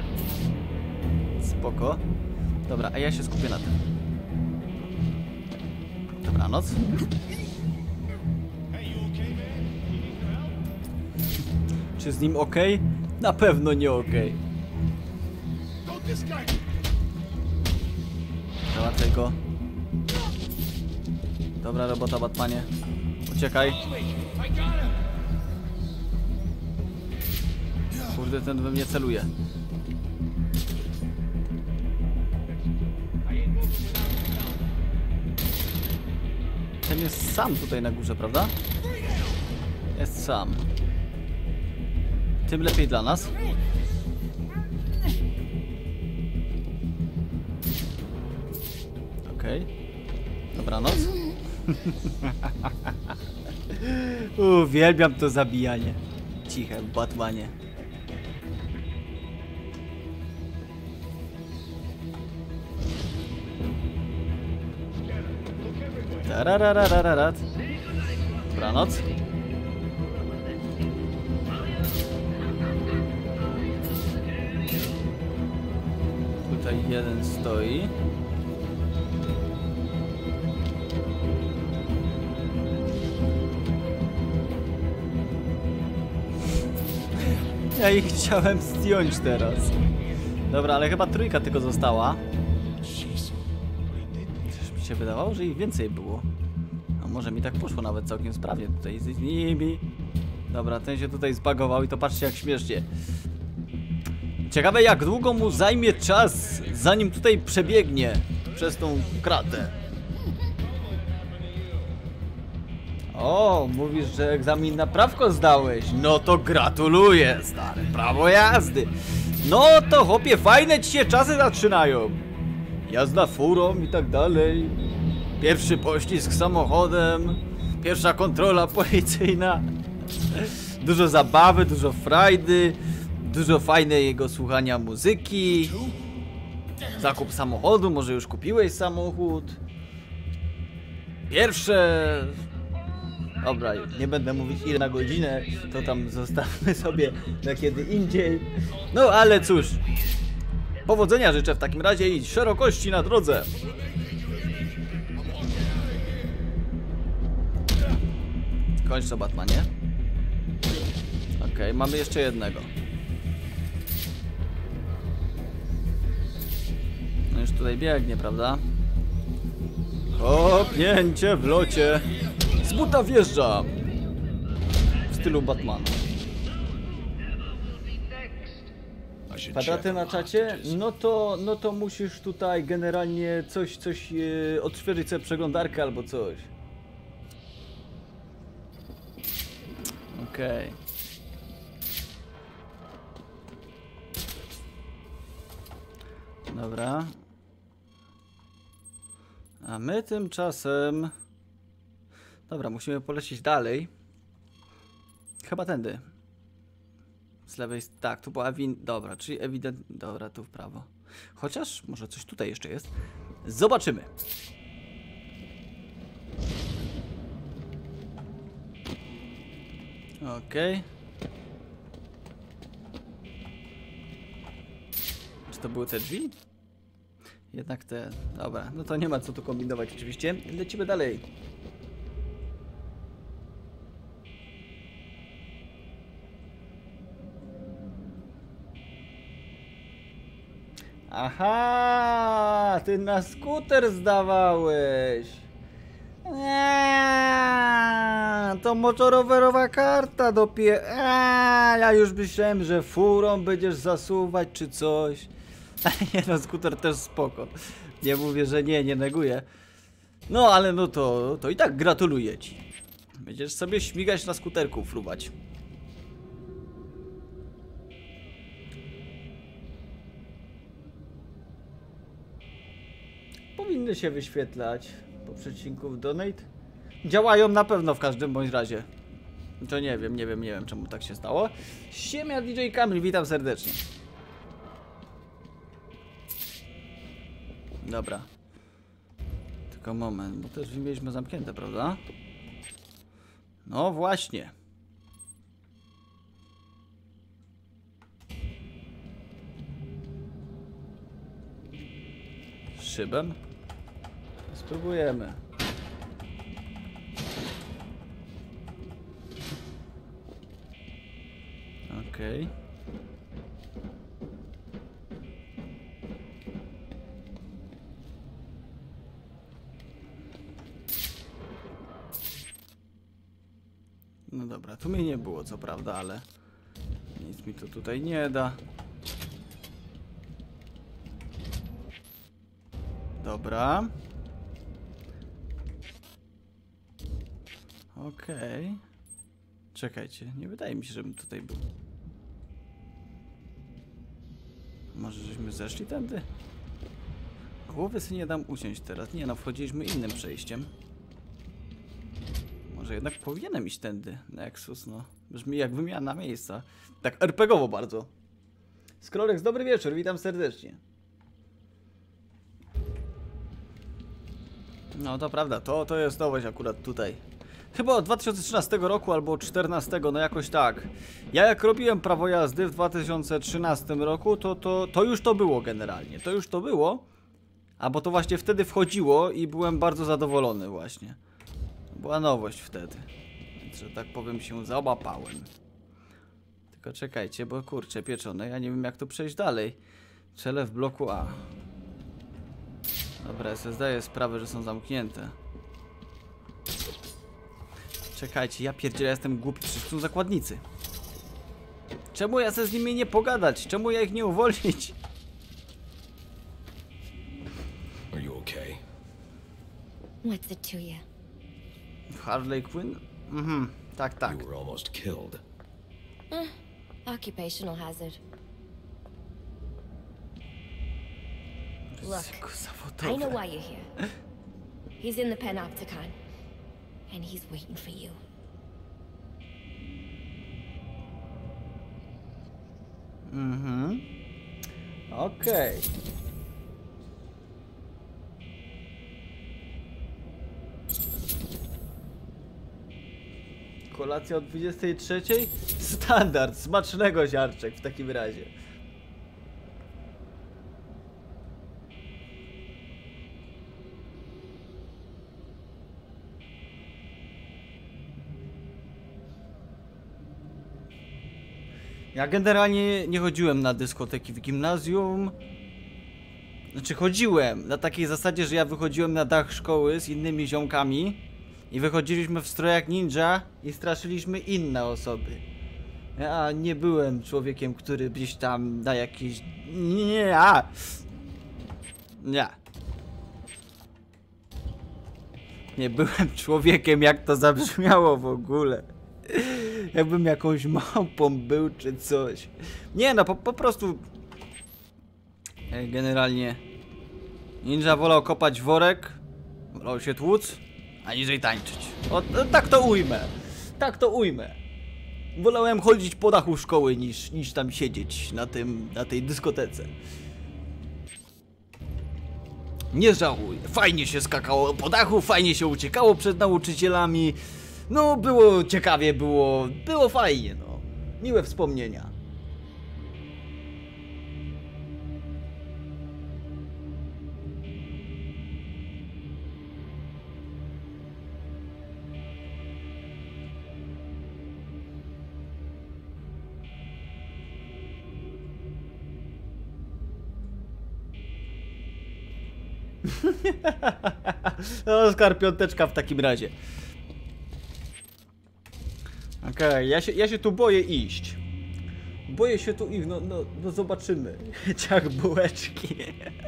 Spoko. Dobra, a ja się skupię na tym. Dobranoc. Czy z nim ok? Na pewno nie ok. Załatwiaj go. Dobra robota, Batmanie. Uciekaj. Kurde, ten we mnie celuje. Ten jest sam tutaj na górze, prawda? Jest sam. Tym lepiej dla nas. Okej. Dobranoc. Uwielbiam to zabijanie. Ciche w Batmanie. Tarararararat. Dobranoc. Tutaj jeden stoi. Ja ich chciałem zdjąć teraz. Dobra, ale chyba trójka tylko została. Coś mi się wydawało, że ich więcej było. A może mi tak poszło nawet całkiem sprawnie tutaj z nimi. Dobra, ten się tutaj zbagował i to patrzcie jak śmiesznie. Ciekawe jak długo mu zajmie czas, zanim tutaj przebiegnie przez tą kratę. O, mówisz, że egzamin na prawko zdałeś. No to gratuluję, stary. Prawo jazdy. No to chłopie, fajne ci się czasy zaczynają. Jazda furą i tak dalej. Pierwszy pościsk samochodem. Pierwsza kontrola policyjna. Dużo zabawy, dużo frajdy. Dużo fajnego słuchania muzyki. Zakup samochodu, może już kupiłeś samochód. Pierwsze... Dobra, nie będę mówić ile na godzinę, to tam zostawmy sobie na kiedy indziej. No ale cóż, powodzenia życzę w takim razie i szerokości na drodze. Kończ to, Batmanie. Okej, mamy jeszcze jednego. No już tutaj biegnie, prawda? Hopnięcie w locie. Z buta wjeżdża. W stylu Batmana. Kwadraty na czacie? No to musisz tutaj generalnie coś odświeżyć sobie przeglądarkę albo coś. Okej. Dobra. A my tymczasem... Dobra, musimy polecieć dalej. Chyba tędy. Z lewej... Tak, tu była Dobra, czyli ewidentnie... Dobra, tu w prawo. Chociaż może coś tutaj jeszcze jest. Zobaczymy. Okej. Czy to były te drzwi? Jednak te... Dobra, no to nie ma co tu kombinować oczywiście. Lecimy dalej. Aha, ty na skuter zdawałeś. To motorowerowa karta ja już myślałem, że furą będziesz zasuwać czy coś. Nie no, skuter też spoko. Nie mówię, że nie neguję. No ale no to i tak gratuluję ci. Będziesz sobie śmigać na skuterku, fruwać. Powinny się wyświetlać po przecinku w donate. Działają na pewno w każdym bądź razie. To nie wiem czemu tak się stało. Siemia DJ Kamil, witam serdecznie. Dobra. Tylko moment, bo też mieliśmy zamknięte, prawda? No właśnie. Szybem? Spróbujemy. Okej. No dobra, tu mnie nie było co prawda, ale nic mi to tutaj nie da. Dobra. Okej. Czekajcie, nie wydaje mi się, żebym tutaj był. Może żeśmy zeszli tędy? Głowy sobie nie dam uciąć teraz. Nie no, wchodziliśmy innym przejściem. Może jednak powinienem iść tędy. Nexus, no. Brzmi jak wymiana miejsca. Tak RPGowo bardzo. Skrolex, dobry wieczór, witam serdecznie. No to prawda, to jest nowość akurat tutaj. Chyba od 2013 roku albo 2014, no jakoś tak. Ja jak robiłem prawo jazdy w 2013 roku, to już to było generalnie. To już to było. A bo to właśnie wtedy wchodziło i byłem bardzo zadowolony właśnie. Była nowość wtedy. Więc, że tak powiem, się załapałem. Tylko czekajcie, bo kurczę pieczone, ja nie wiem jak to przejść dalej. Cele w bloku A. Dobra, ja sobie zdaję sprawę, że są zamknięte. Czekajcie, ja pierdzielę, jestem głupi, przecież są zakładnicy. Czemu ja chcę z nimi nie pogadać? Czemu ja ich nie uwolnić? Are you okay? What's it to you? Harley Quinn? Mhm, tak. You were almost killed. Occupational hazard. Look, I know why you're here. He's in the Panopticon. And he's waiting for you. Mhm. Okej. Kolacja o 23? Standard, smacznego ziarczek w takim razie. Ja generalnie nie chodziłem na dyskoteki w gimnazjum. Znaczy chodziłem na takiej zasadzie, że ja wychodziłem na dach szkoły z innymi ziomkami i wychodziliśmy w strojach ninja i straszyliśmy inne osoby. Ja nie byłem człowiekiem, który gdzieś tam na jakieś... Nie. Nie byłem człowiekiem, jak to zabrzmiało w ogóle. Jakbym jakąś małpą był, czy coś. Nie no, po prostu... Generalnie... Ninja wolał kopać worek Wolał się tłuc, aniżeli tańczyć. O, tak to ujmę. Tak to ujmę. Wolałem chodzić po dachu szkoły niż tam siedzieć na tej dyskotece. Nie żałuję. Fajnie się skakało po dachu, fajnie się uciekało przed nauczycielami. No, było ciekawie, było fajnie, no. Miłe wspomnienia. Oskar, piąteczka w takim razie. Okej, ja się tu boję iść. Boję się tu iść, no zobaczymy. Ciach bułeczki.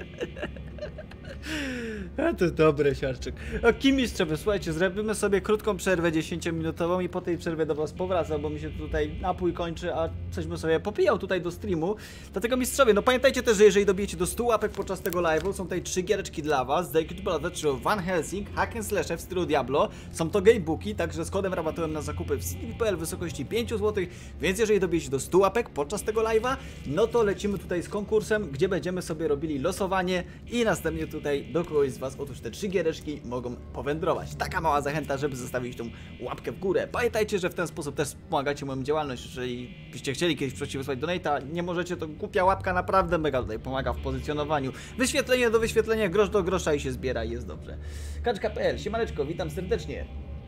A to dobre, siarczyk. Kim mistrzowie, słuchajcie, zrobimy sobie krótką przerwę 10-minutową i po tej przerwie do was powracam, bo mi się tutaj napój kończy, a coś bym sobie popijał tutaj do streamu. Dlatego mistrzowie, no pamiętajcie też, że jeżeli dobijecie do 100 łapek podczas tego live'u, są tutaj 3 giereczki dla was. The Brother, czyli Van Helsing, Hack and Slash w stylu Diablo. Są to gamebooki, także z kodem rabatowym na zakupy w Steam.pl w wysokości 5 zł, więc jeżeli dobijecie do 100 łapek podczas tego live'a, no to lecimy tutaj z konkursem, gdzie będziemy sobie robili losowanie i następnie tutaj do kogoś z was otóż te 3 giereczki mogą powędrować. Taka mała zachęta, żeby zostawić tą łapkę w górę. Pamiętajcie, że w ten sposób też wspomagacie moją działalność. Jeżeli byście chcieli kiedyś wysłać donate'a, nie możecie, to głupia łapka naprawdę mega tutaj pomaga w pozycjonowaniu. Wyświetlenie do wyświetlenia, grosz do grosza i się zbiera i jest dobrze. Kaczka.pl, siemaneczko, witam serdecznie.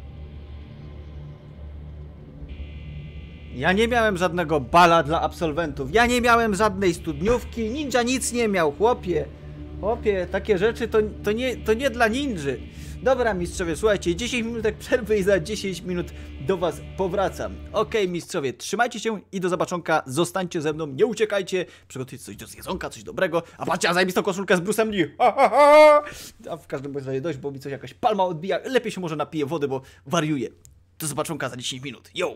Ja nie miałem żadnego bala dla absolwentów. Ja nie miałem żadnej studniówki. Ninja nic nie miał, chłopie. Chłopie, takie rzeczy to nie dla ninży. Dobra, mistrzowie, słuchajcie, 10 minutek przerwy i za 10 minut do was powracam. Okej, mistrzowie, trzymajcie się i do zobaczonka. Zostańcie ze mną, nie uciekajcie. Przygotujcie coś do zjedzonka, coś dobrego. A patrzcie, ja zajebistą koszulkę z Bruce'em Lee. A w każdym razie dość, bo mi coś jakaś palma odbija. Lepiej się może napiję wody, bo wariuję. Do zobaczonka za 10 minut. Yo!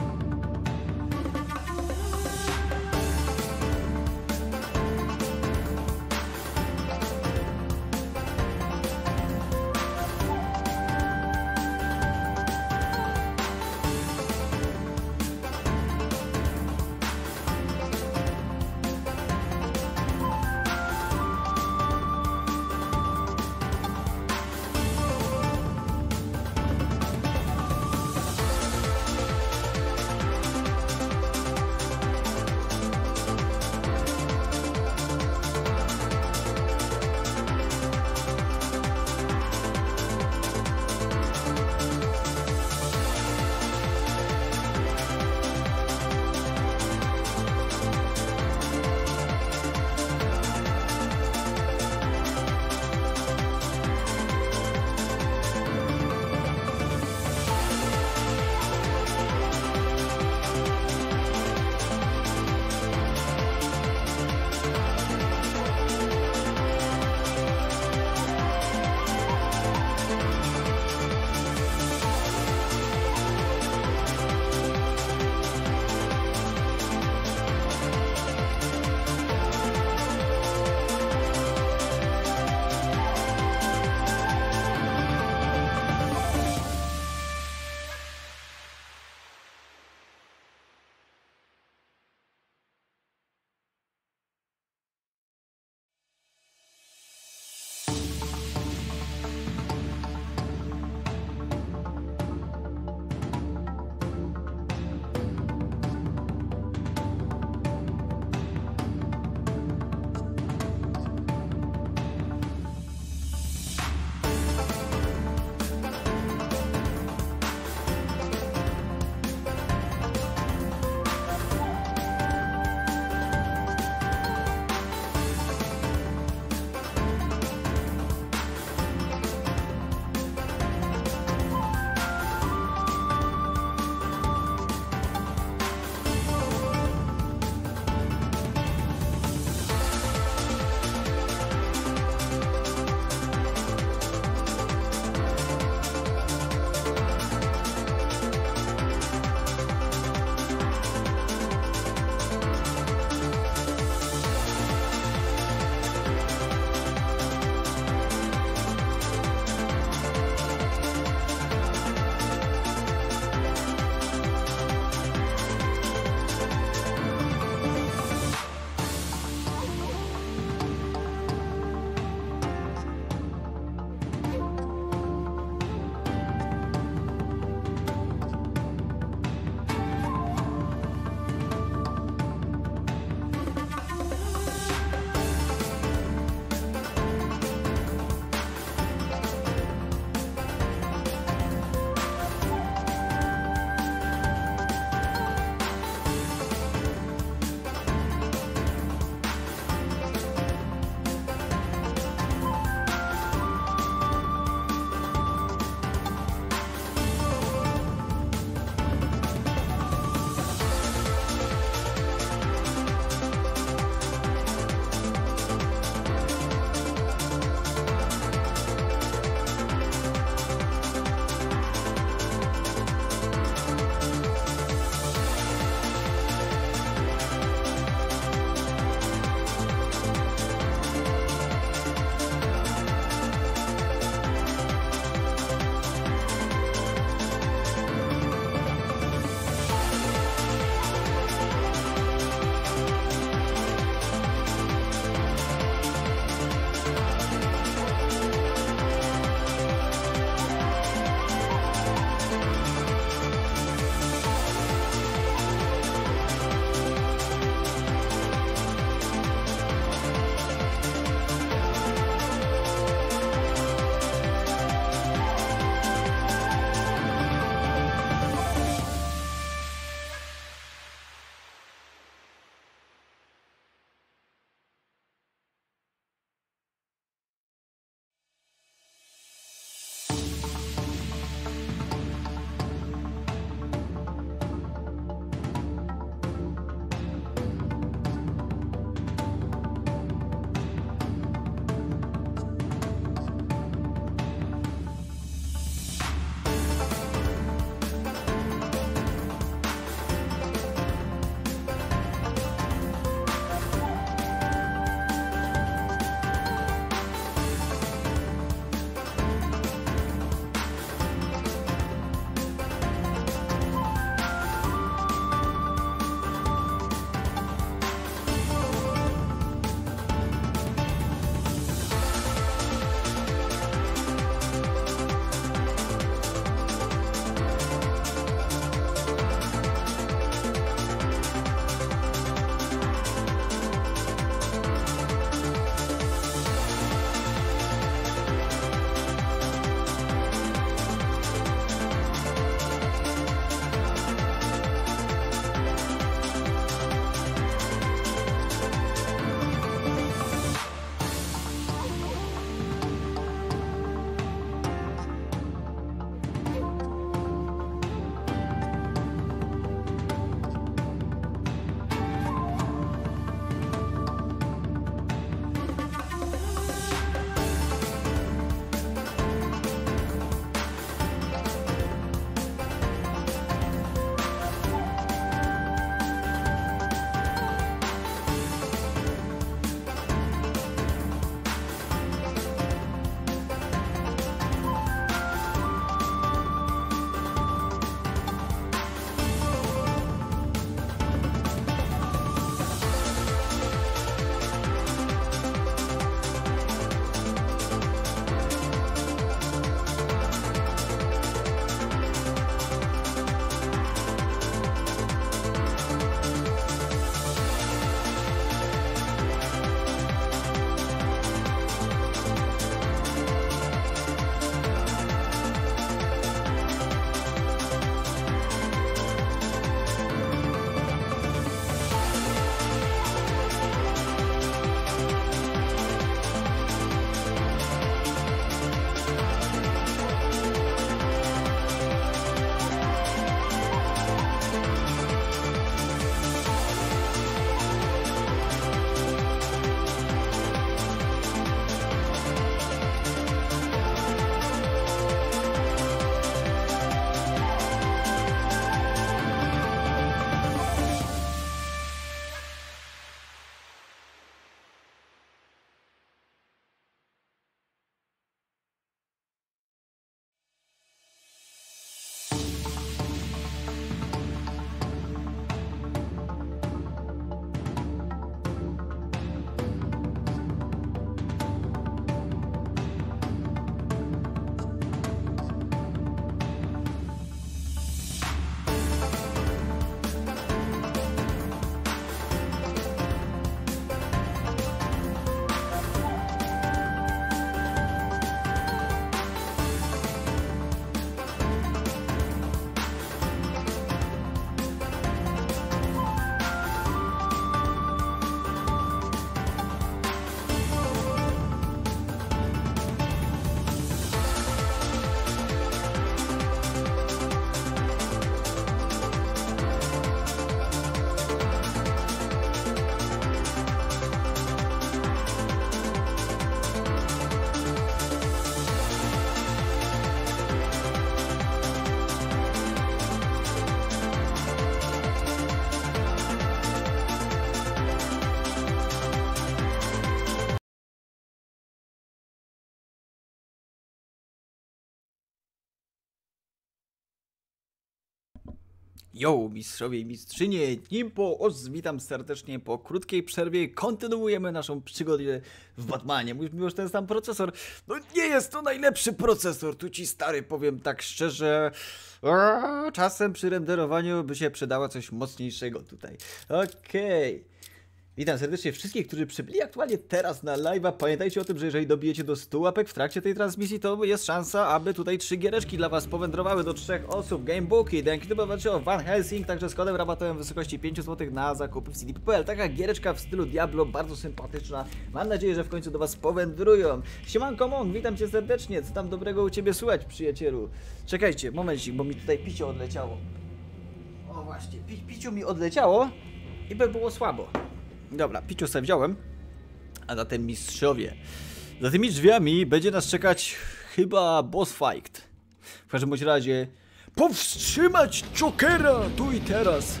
Yo, mistrzowie i mistrzynie, Nimpo, witam serdecznie po krótkiej przerwie. Kontynuujemy naszą przygodę w Batmanie. Mimo że ten sam procesor, no nie jest to najlepszy procesor, tu ci stary powiem tak szczerze. Czasem przy renderowaniu by się przydało coś mocniejszego tutaj. Okej. Witam serdecznie wszystkich, którzy przybyli aktualnie teraz na live'a. Pamiętajcie o tym, że jeżeli dobijecie do 100 łapek w trakcie tej transmisji, to jest szansa, aby tutaj 3 giereczki dla was powędrowały do 3 osób. Gamebooki, Denktybowacio, Van Helsing, także z kodem rabatowym w wysokości 5 zł na zakupy w CD.pl. Taka giereczka w stylu Diablo, bardzo sympatyczna. Mam nadzieję, że w końcu do was powędrują. Siemanko Mon, witam cię serdecznie. Co tam dobrego u ciebie słychać, przyjacielu? Czekajcie, momencik, bo mi tutaj picio odleciało. O właśnie, piciu mi odleciało i by było słabo. Dobra, piciu sobie wziąłem, a zatem mistrzowie. Za tymi drzwiami będzie nas czekać chyba boss fight. W każdym bądź razie powstrzymać Jokera tu i teraz.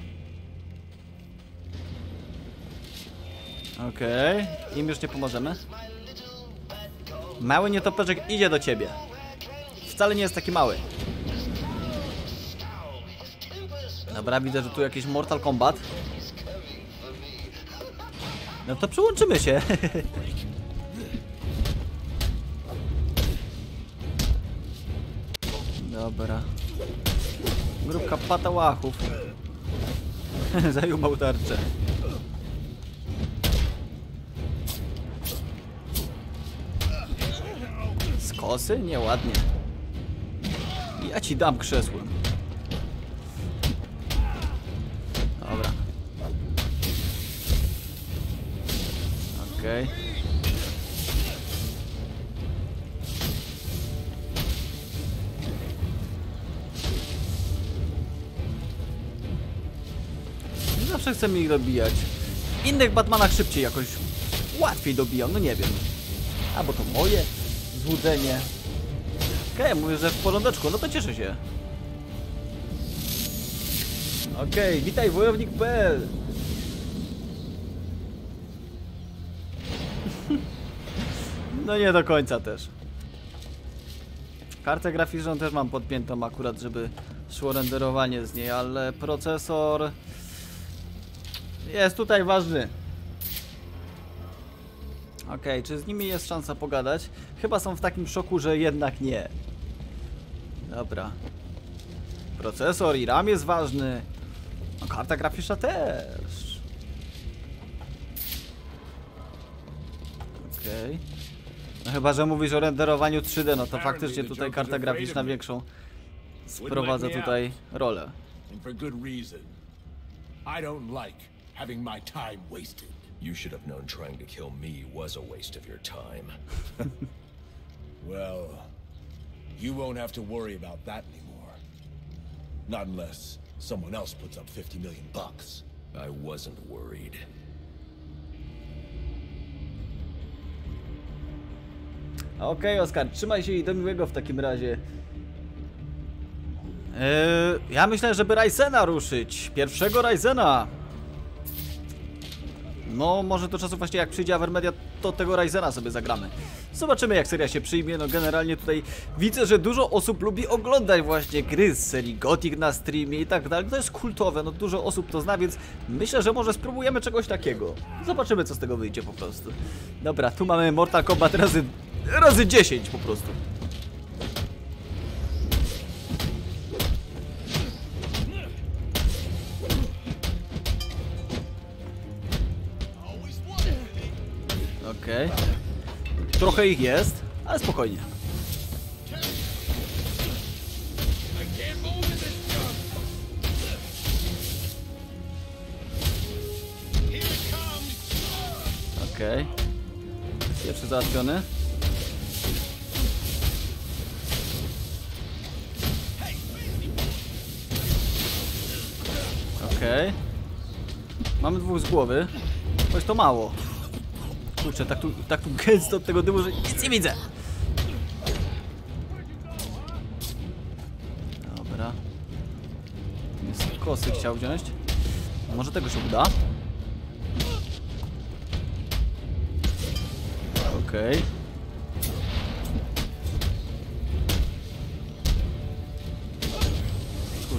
Okej, im już nie pomożemy. Mały nietoperzek idzie do ciebie. Wcale nie jest taki mały. Dobra, widzę, że tu jakiś Mortal Kombat. No to przyłączymy się. Dobra. Grupka patałachów. Zajubał tarczę. Z kosy? Nieładnie. Ja ci dam krzesłem. Dobra. Okej. Zawsze chcemy ich dobijać. W innych Batmanach szybciej jakoś łatwiej dobijam, no nie wiem. Albo to moje złudzenie. Okej, mówię, że w porządeczku, no to cieszę się. Okej, witaj wojownik.pl. No nie do końca też. Kartę graficzną też mam podpiętą akurat, żeby szło renderowanie z niej, ale procesor jest tutaj ważny. Okej, czy z nimi jest szansa pogadać? Chyba są w takim szoku, że jednak nie. Dobra. Procesor i RAM jest ważny. No, karta graficzna też. Okej. No chyba, że mówisz o renderowaniu 3D, no to faktycznie tutaj karta graficzna większą sprowadza tutaj rolę. You should have known trying to kill me was a waste of your time. Well, you won't have to worry about that anymore. Not unless someone else puts up $50 million. I wasn't worried. Okej, Oskar, trzymaj się i do miłego w takim razie. Ja myślę, żeby Raisena ruszyć. Pierwszego Raisena. No, może do czasu właśnie jak przyjdzie Avermedia, to tego Raisena sobie zagramy. Zobaczymy, jak seria się przyjmie. No generalnie tutaj widzę, że dużo osób lubi oglądać właśnie gry z serii Gothic na streamie i tak dalej. To jest kultowe, no dużo osób to zna, więc myślę, że może spróbujemy czegoś takiego. Zobaczymy, co z tego wyjdzie po prostu. Dobra, tu mamy Mortal Kombat razy 10 po prostu. Okej. Trochę ich jest, ale spokojnie. Okej. Pierwszy załatwiony. Okej. Mamy dwóch z głowy. Choć to mało. Kurczę, tak tu gęsto od tego dymu, że nic nie widzę. Dobra. Jest kosy chciał wziąć. Może tego się uda. Okej.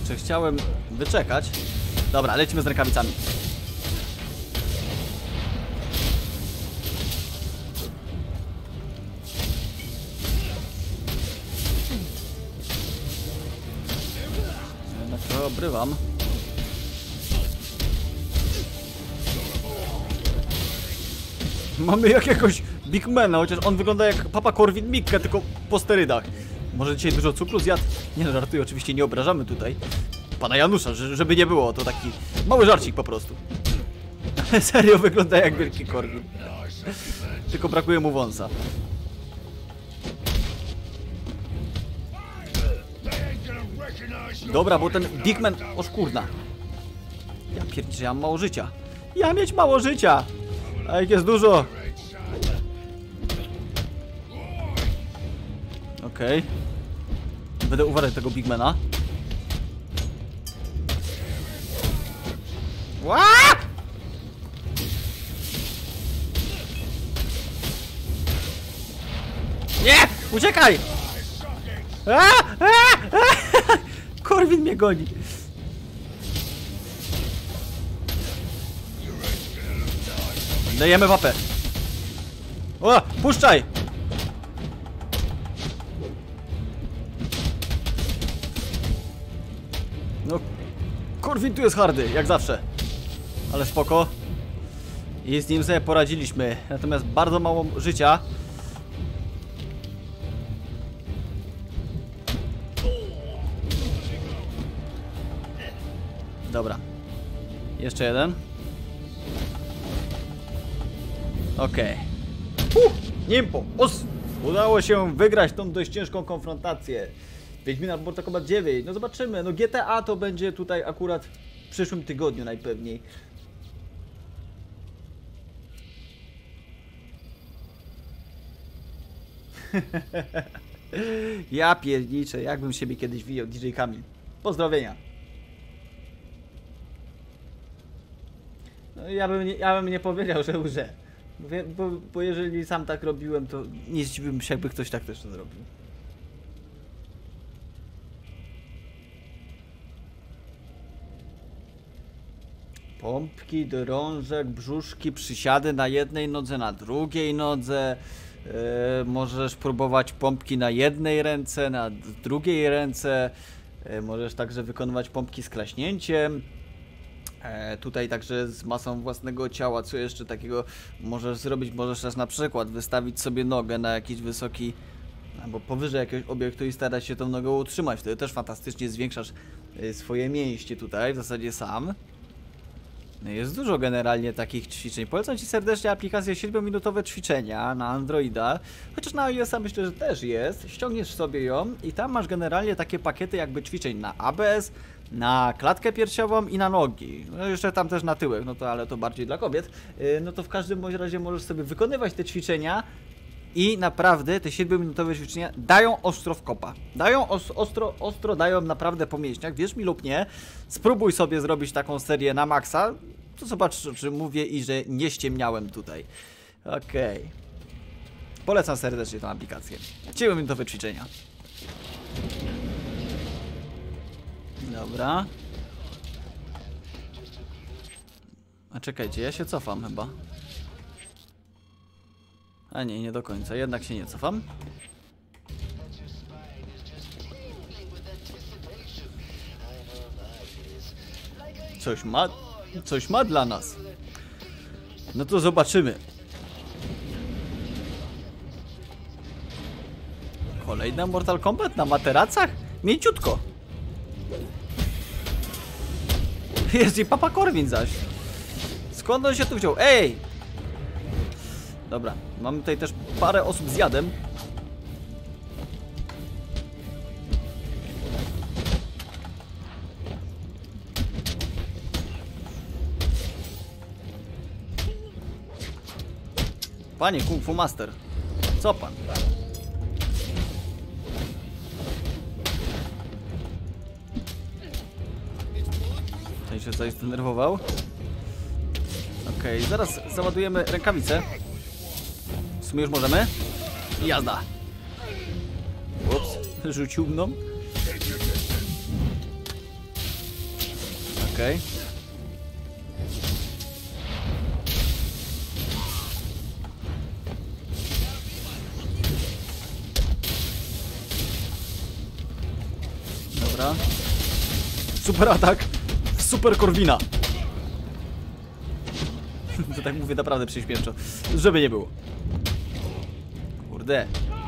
Jeszcze chciałem wyczekać. Dobra, lecimy z rękawicami. Jednak to obrywam. Mamy jakiegoś Bigmana, chociaż on wygląda jak Papa Korwin Mikke, tylko po sterydach. Może dzisiaj dużo cukru zjadł? Nie no, żartuję, oczywiście nie obrażamy tutaj pana Janusza, żeby nie było, to taki mały żarcik po prostu. Ale serio wygląda jak wielki Korwin. Tylko brakuje mu wąsa. Dobra, bo ten Bigman... O kurna. Ja pierdzielę, ja mam mało życia. Ja mieć mało życia! A jak jest dużo. Okej. Będę uważać tego Bigmana. Ła! Nie! Uciekaj! Korwin mnie goni. Dajemy wapę. O! Puszczaj! No, Korwin tu jest hardy, jak zawsze. Ale spoko. I z nim sobie poradziliśmy. Natomiast bardzo mało życia. Dobra. Jeszcze jeden. Okej. Nimpo! Udało się wygrać tą dość ciężką konfrontację. Wiedźmina Mortal Kombat 9. No zobaczymy. No GTA to będzie tutaj akurat w przyszłym tygodniu najpewniej. Ja pierniczę, jakbym siebie kiedyś widział, DJ Kamil. Pozdrowienia. No, ja bym nie powiedział, że łże. Bo jeżeli sam tak robiłem, to nie zdziwiłbym się, jakby ktoś tak też to zrobił. Pompki, drążek, brzuszki, przysiady na jednej nodze, na drugiej nodze. Możesz próbować pompki na jednej ręce, na drugiej ręce. Możesz także wykonywać pompki z klaśnięciem. Tutaj także z masą własnego ciała. Co jeszcze takiego możesz zrobić? Możesz też na przykład wystawić sobie nogę na jakiś wysoki, albo powyżej jakiegoś obiektu i starać się tą nogą utrzymać. Wtedy też fantastycznie zwiększasz swoje mięśnie tutaj, w zasadzie sam. Jest dużo generalnie takich ćwiczeń. Polecam Ci serdecznie aplikację 7-minutowe ćwiczenia na Androida. Chociaż na iOS-a myślę, że też jest. Ściągniesz sobie ją i tam masz generalnie takie pakiety jakby ćwiczeń na ABS, na klatkę piersiową i na nogi. No jeszcze tam też na tyłek, no to ale to bardziej dla kobiet. No to w każdym bądź razie możesz sobie wykonywać te ćwiczenia i naprawdę te 7-minutowe ćwiczenia dają ostro w kopa. Dają ostro dają naprawdę po mięśniach. Wierz mi lub nie, spróbuj sobie zrobić taką serię na maksa. To zobacz, o czym mówię i że nie ściemniałem tutaj. Okej. Polecam serdecznie tę aplikację. 7-minutowe ćwiczenia. Dobra. A czekajcie, ja się cofam chyba. A nie, nie do końca. Jednak się nie cofam. Coś ma dla nas. No to zobaczymy. Kolejna Mortal Kombat na materacach? Mięciutko. Jest i Papa Korwin zaś. Skąd on się tu wziął? Ej! Dobra, mamy tutaj też parę osób z jadem. Panie Kung Fu Master, co pan? Ten się coś zdenerwował. Okej, zaraz załadujemy rękawice. W sumie już możemy. I jazda. Ups, rzucił mną. Okej. Dobra. Super atak. Super Korwina. To tak mówię naprawdę przyśpiewczo. Żeby nie było. Kurde.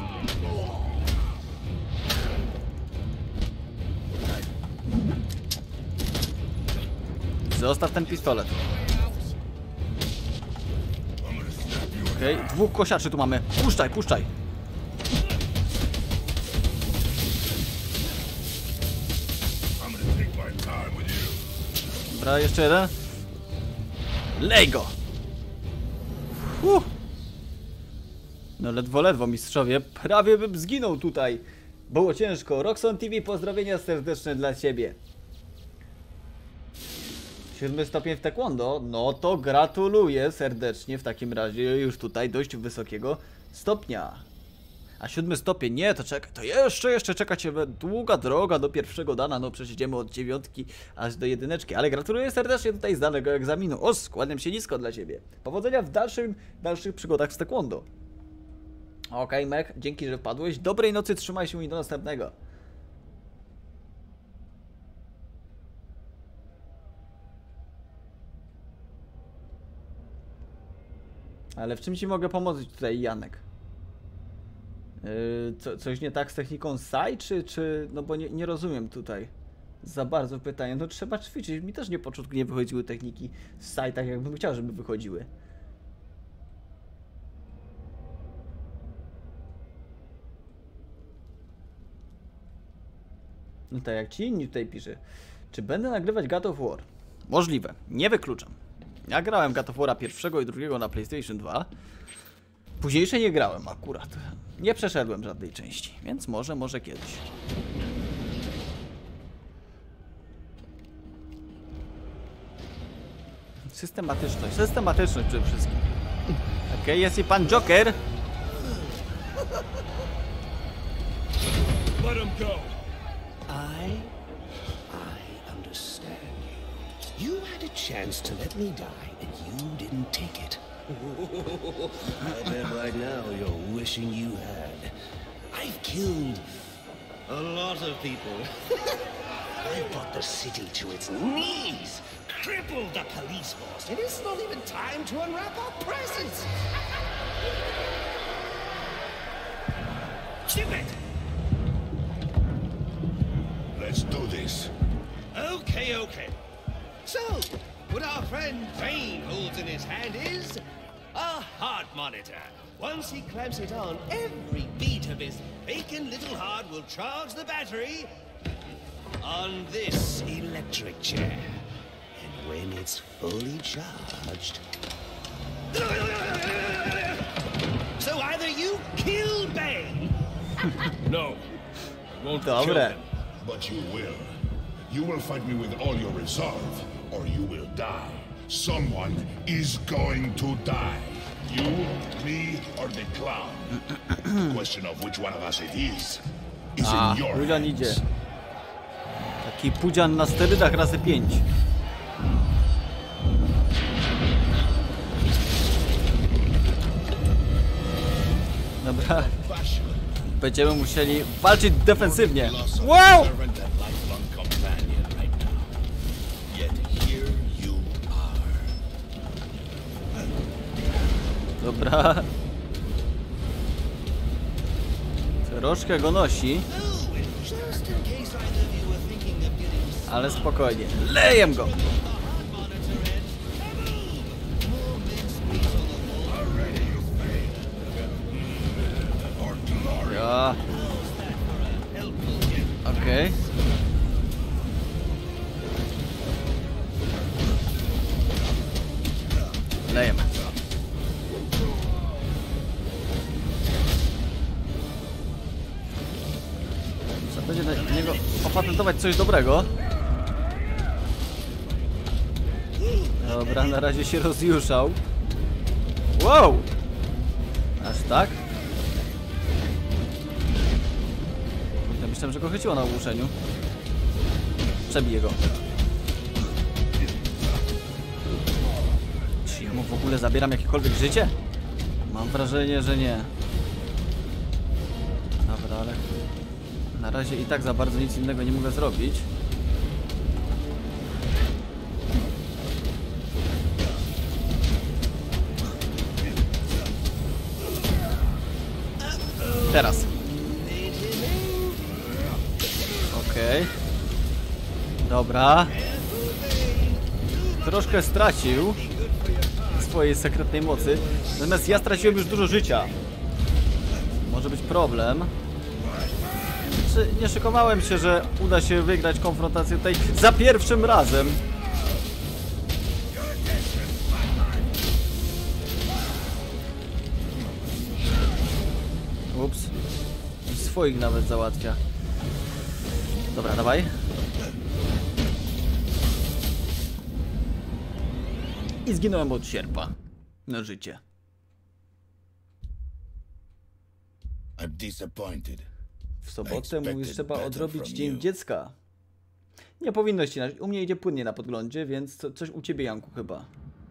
Zostaw ten pistolet. Okej, dwóch kosiaczy tu mamy. Puszczaj, puszczaj. Dobra, jeszcze jeden. Lej go! No ledwo, mistrzowie. Prawie bym zginął tutaj. Było ciężko. Roxon TV, pozdrowienia serdeczne dla ciebie. 7 stopień w taekwondo? No to gratuluję serdecznie w takim razie. Już tutaj dość wysokiego stopnia. A 7 stopień? Nie, to czekaj. To jeszcze czeka cię długa droga do pierwszego dana. No przejdziemy od 9 aż do 1. Ale gratuluję serdecznie tutaj zdanego egzaminu. O, składam się nisko dla ciebie. Powodzenia w dalszych przygodach z taekwondo. Okej, Mech, dzięki, że wpadłeś. Dobrej nocy, trzymaj się i do następnego. Ale w czym ci mogę pomóc tutaj, Janek? Coś nie tak z techniką Sai, czy... No bo nie rozumiem tutaj za bardzo pytania. No trzeba ćwiczyć. Mi też nie początku nie wychodziły techniki Sai tak, jakbym chciał, żeby wychodziły. No tak jak ci inni tutaj pisze. Czy będę nagrywać God of War? Możliwe. Nie wykluczam. Ja grałem God of War'a pierwszego i drugiego na PlayStation 2. Późniejsze nie grałem akurat. Nie przeszedłem żadnej części, więc może kiedyś. Systematyczność przede wszystkim. Okej, jest i pan Joker. Let him go. I understand you. You had a chance to let me die, and you didn't take it. I bet right now you're wishing you had. I've killed a lot of people. I've brought the city to its knees, crippled the police force, and it's not even time to unwrap our presents. Stupid! Let's do this. Okay. So, what our friend Bane holds in his hand is a heart monitor. Once he clamps it on, every beat of his bacon little heart will charge the battery on this electric chair. And when it's fully charged... So either you kill Bane... No. I won't kill Dobre. him. But you will. You will fight me with all your resolve, or you will die. Someone is going to die. You, me, or the clown. The question of which one of us it is in your Pudzian hands. idzie. Taki pudzian na sterydach razy 5. Dobra. Będziemy musieli walczyć defensywnie. Wow! Dobra. Troszkę go nosi. Ale spokojnie. Lejem go! Ja. Okej. Lejemy. Trzeba będzie na niego opatentować coś dobrego. Dobra, na razie się rozjuszał. Wow! Aż tak? Ja myślałem, że go chyciło na ogłuszeniu. Przebiję go. ogóle zabieram jakiekolwiek życie? Mam wrażenie, że nie. Dobra, ale na razie i tak za bardzo nic innego nie mogę zrobić. Teraz. Okej. Dobra. Troszkę stracił swojej sekretnej mocy. Natomiast ja straciłem już dużo życia. Może być problem. Nie szykowałem się, że uda się wygrać konfrontację tutaj za pierwszym razem. Ups. I swoich nawet załatwia. Dobra, dawaj. I zginąłem od sierpa na życie. I'm disappointed. W sobotę mówisz, trzeba odrobić Dzień Dziecka. Nie powinno ścinać. U mnie idzie płynnie na podglądzie, więc coś u ciebie, Janku, chyba.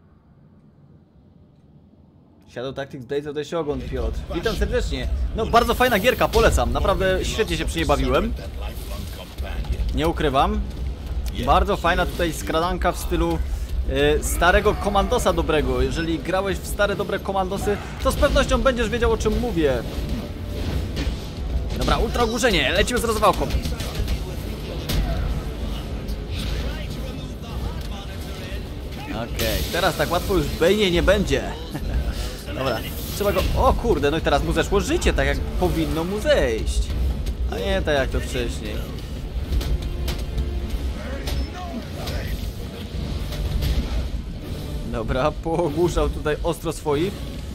Shadow Tactics Blades of the Shogun, Piotr. Witam serdecznie. No, bardzo fajna gierka, polecam. Naprawdę świetnie się przy niej bawiłem. Nie ukrywam. Bardzo fajna tutaj skradanka w stylu starego komandosa dobrego. Jeżeli grałeś w stare dobre komandosy, to z pewnością będziesz wiedział, o czym mówię. Dobra, ultra ogłuszenie, lecimy z rozwałką. Okej, teraz tak łatwo już Bane nie będzie. Dobra, trzeba go... O kurde, no i teraz mu zeszło życie, tak jak powinno mu zejść. A nie tak jak to wcześniej. Dobra, poogłuszał tutaj ostro swoich.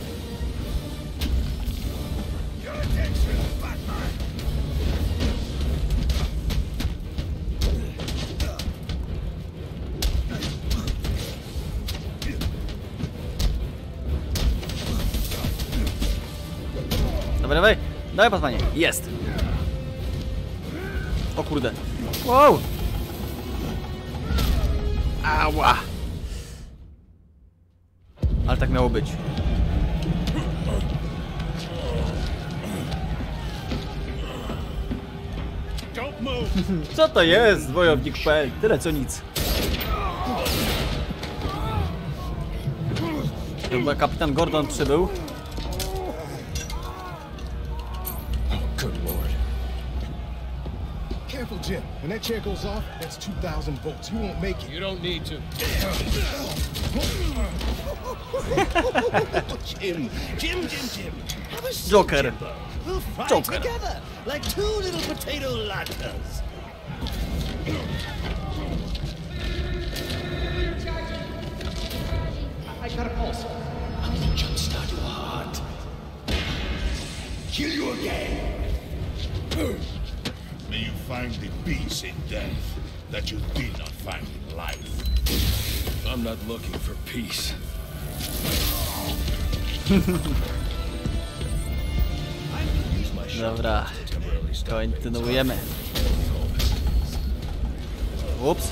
Dawaj, dawaj, dawaj, Batmanie, jest. O kurde. Wow. Ała. Ale tak miało być. Co to jest, wojownik.pl? Tyle co nic. Chyba kapitan Gordon przybył. Careful, Jim. When that chair goes off, that's 2,000 volts. You won't make it. You don't need to. Jim. Have a seat, Joker. Jimbo. We'll fry Joker. together like two little potato latkes. I got a pulse. I'm gonna jumpstart your heart. Kill you again. May you find the peace in death that you did not find in life. I'm not looking for peace. Dobra, kontynuujemy. Ups.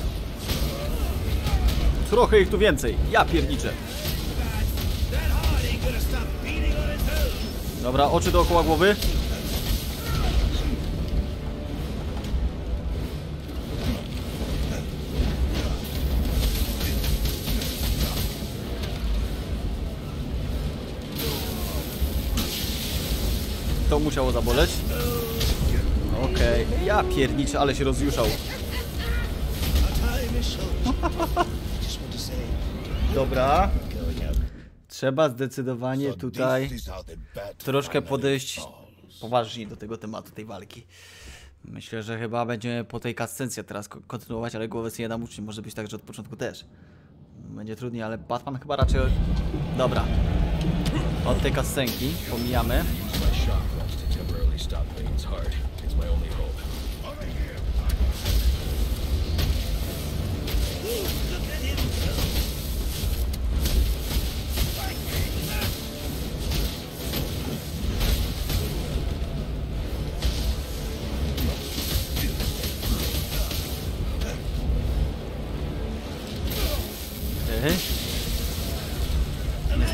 Trochę ich tu więcej, ja pierniczę. Dobra, oczy dookoła głowy. To musiało zaboleć. Okej, ja pierniczę, ale się rozjuszał. Dobra. Trzeba zdecydowanie tutaj troszkę podejść poważniej do tego tematu, tej walki. Myślę, że chyba będziemy po tej cutscence teraz kontynuować, ale głowy sobie nie dam uczyć. Może być tak, że od początku też. Będzie trudniej, ale Batman chyba raczej... Dobra. Od tej cutscenki pomijamy.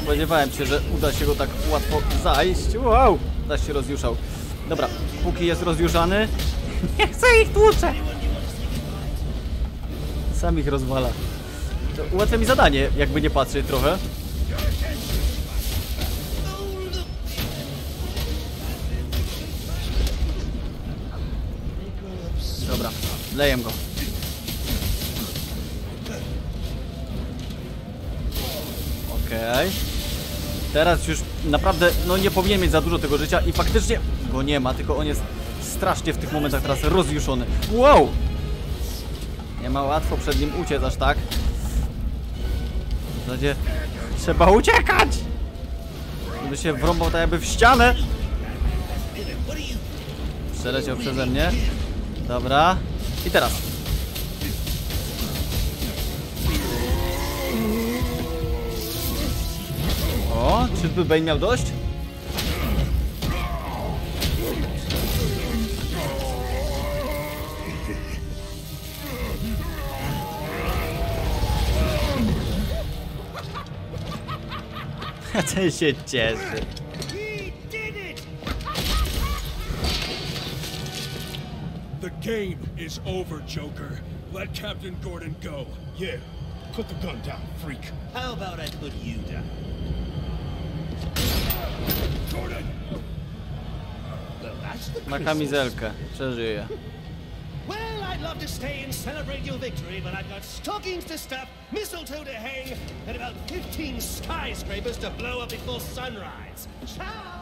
spodziewałem się, że uda się go tak łatwo zajść. Wow! Zaś się rozjuszał. Dobra, póki jest rozjuszany, nie chcę ich tłucze. Sam ich rozwala. To ułatwia mi zadanie, jakby nie patrzeć trochę. Dobra, leję go. Okej. Teraz już naprawdę, no nie powinien mieć za dużo tego życia i faktycznie go nie ma, tylko on jest strasznie w tych momentach teraz rozjuszony. Wow! Nie ma łatwo przed nim uciec aż tak. W zasadzie trzeba uciekać! Gdyby się wrąbał tak jakby w ścianę. Przeleciał przeze mnie. Dobra. I teraz. O, czyżby Bane miał dość? Ten się cieszy. The game is over, Joker. Let Captain Gordon go. Yeah. Put the gun down, freak. How about I put you down? Gordon! Well, that's the Ma Christmas. kamizelkę. Przeżyje. Well, I'd love to stay and celebrate your victory, but I've got stockings to stuff, mistletoe to hang, and about 15 skyscrapers to blow up before sunrise. Ciao!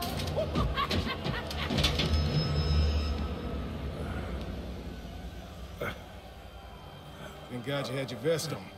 Thank God you had your vest on.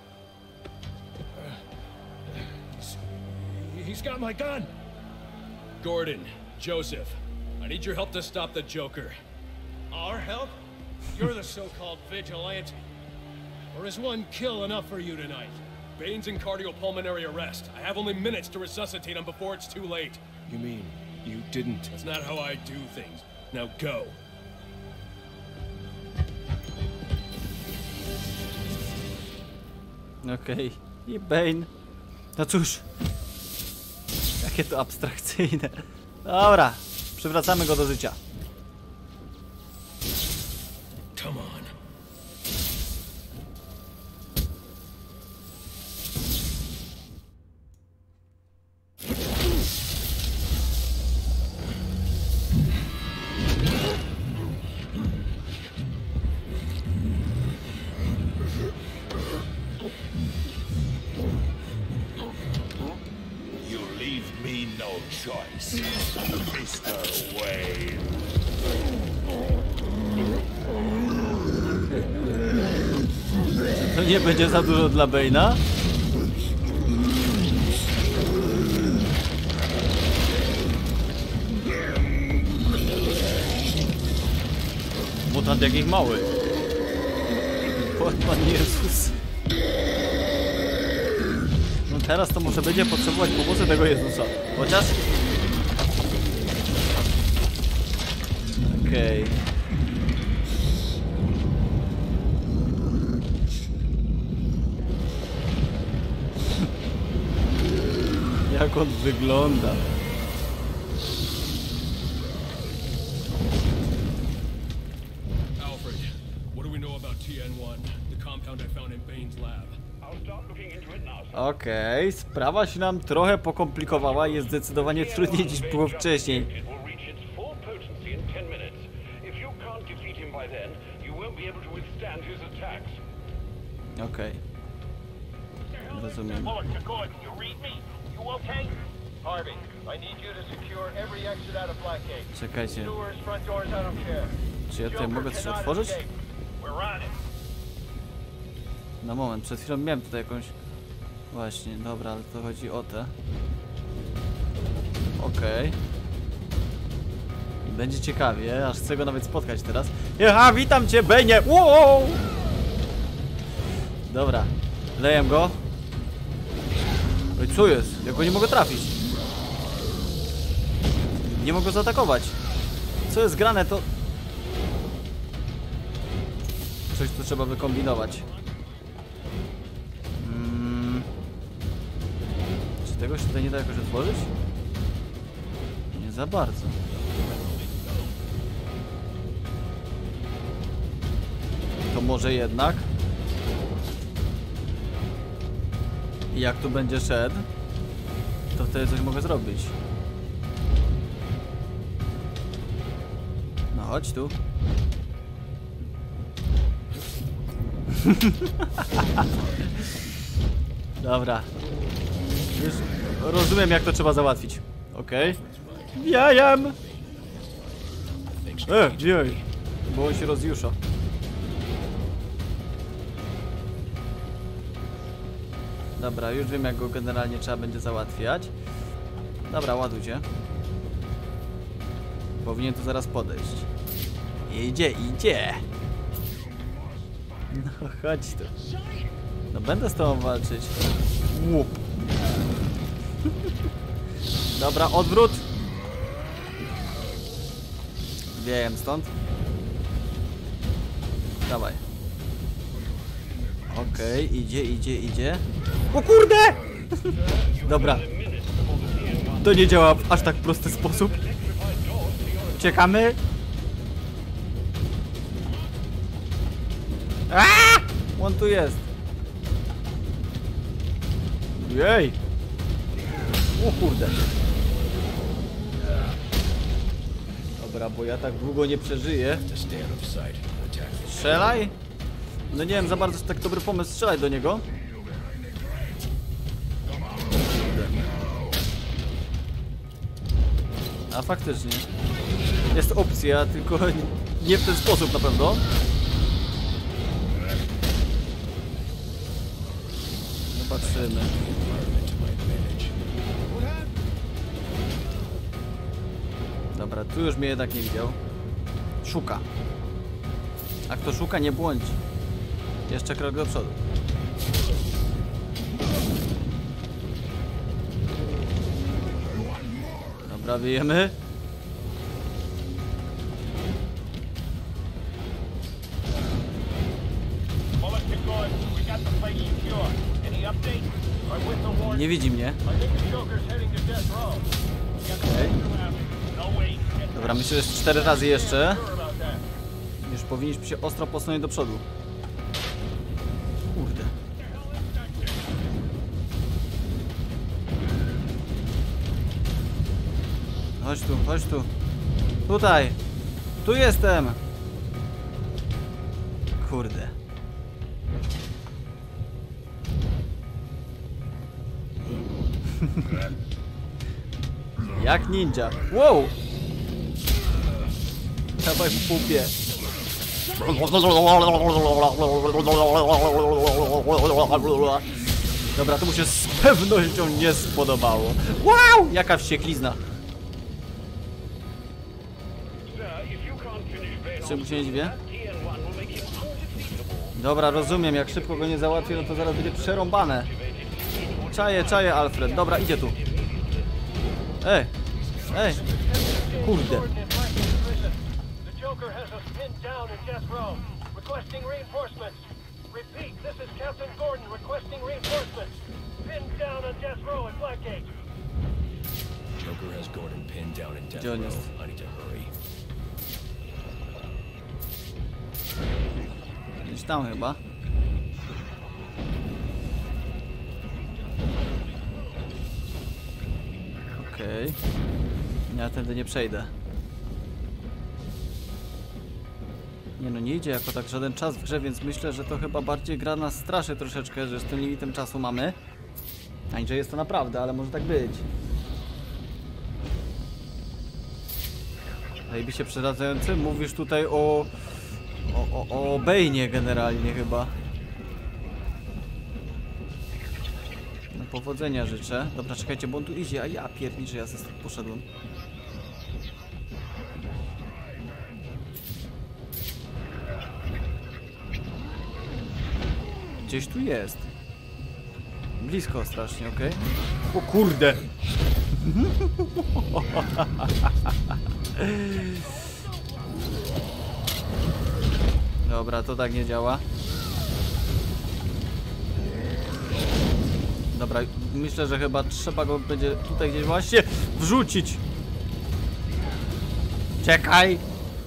He's got my gun! Gordon, Joseph, I need your help to stop the Joker. Our help? You're the so-called vigilante. Or is one kill enough for you tonight? Bane's in cardiopulmonary arrest. I have only minutes to resuscitate him before it's too late. You mean you didn't? That's not how I do things. Now go. Okej. I Bane. No cóż. Jakie to abstrakcyjne. Dobra. Przywracamy go do życia. Come on. You leave me no choice, Mr. Wayne. To nie będzie za dużo dla Bane'a? Mutant jakich mały. Pan Jezus. No teraz to może będzie potrzebować pomocy tego Jezusa. Chociaż... Okej. Jak on wygląda. Alfred, what do we know about TN1, the compound I found in Bane's lab? Okej, sprawa się nam trochę pokomplikowała i jest zdecydowanie trudniej niż było wcześniej. Okej. Rozumiem. Czekajcie. Czy ja tutaj mogę coś otworzyć? Na moment, przed chwilą miałem tutaj jakąś... Właśnie, dobra, ale to chodzi o te. Okej. Będzie ciekawie, aż chcę go nawet spotkać teraz. Aha, witam cię, Bane! Wow! Dobra, leję go. Oj, co jest? Ja go nie mogę trafić. Nie mogę go zaatakować. Co jest grane, to... Coś tu trzeba wykombinować. Czy Czegoś tutaj nie da jakoś otworzyć? Nie za bardzo. To może jednak? I jak tu będzie szedł, to wtedy coś mogę zrobić. No chodź tu. Dobra. Już rozumiem, jak to trzeba załatwić. Okej. Wiem! Jej! Bo on się rozjusza. Dobra, już wiem, jak go generalnie trzeba będzie załatwiać. Dobra, ładujcie. Powinien tu zaraz podejść. Idzie, idzie! No chodź tu. No będę z tobą walczyć. Łup. Dobra, odwrót. Wiem stąd. Dawaj. Okej, idzie, idzie, idzie. O kurde! Dobra. To nie działa w aż tak prosty sposób. Uciekamy. Aaaa! On tu jest. Jej! O kurde. Dobra, bo ja tak długo nie przeżyję. Strzelaj? No nie wiem, za bardzo tak dobry pomysł strzelać do niego. A faktycznie. Jest opcja, tylko nie w ten sposób na pewno. Zobaczymy. Dobra, tu już mnie jednak nie widział. Szuka. A kto szuka, nie błądzi. Jeszcze krok do przodu. Dobra, wyjemy. Nie widzi mnie. Okay. Dobra, myślę, że 4 razy jeszcze. Już powinniśmy się ostro posunąć do przodu. Kurde. Chodź tu, chodź tu. Tutaj. Tu jestem. Kurde. Jak ninja. Wow! Dawaj w pupie. Dobra, to mu się z pewnością nie spodobało. Wow! Jaka wścieklizna. Czemu się nie dziwię? Dobra, rozumiem. Jak szybko go nie załatwię, no to zaraz będzie przerąbane. Czaję, czaję, Alfred. Dobra, idzie tu. Ej! Ej! Kurde. Joker has Gordon pinned down in Death Row. I need to hurry. Gdzieś tam chyba. Okej. Ja tędy nie przejdę. Nie no, nie idzie jako tak żaden czas w grze, więc myślę, że to chyba bardziej gra nas straszy troszeczkę, że z tym limitem czasu mamy. A że jest to naprawdę, ale może tak być. Zajebiście przeradzający? Mówisz tutaj o Bane'ie generalnie chyba. No, powodzenia życzę. Dobra, czekajcie, bo on tu idzie, a ja pierniczę, ja stąd poszedłem. Gdzieś tu jest. Blisko strasznie, okej? O kurde! Dobra, to tak nie działa. Dobra, myślę, że chyba trzeba go będzie tutaj gdzieś właśnie wrzucić. Czekaj!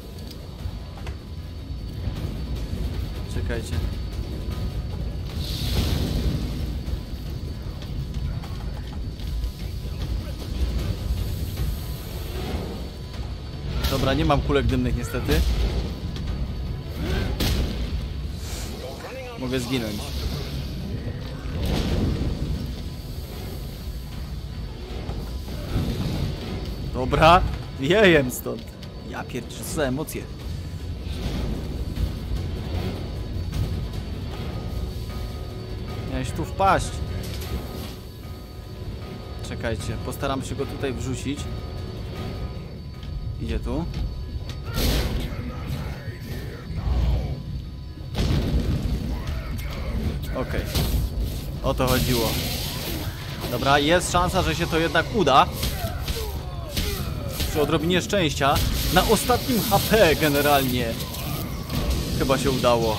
Czekajcie. Dobra, nie mam kulek dymnych niestety. Mogę zginąć. Dobra, jejem stąd. Ja pierdzielę, co za emocje. Miałeś tu wpaść. Czekajcie, postaram się go tutaj wrzucić. Idzie tu. Okej. O to chodziło. Dobra, jest szansa, że się to jednak uda. Przy odrobinie szczęścia. Na ostatnim HP generalnie. Chyba się udało.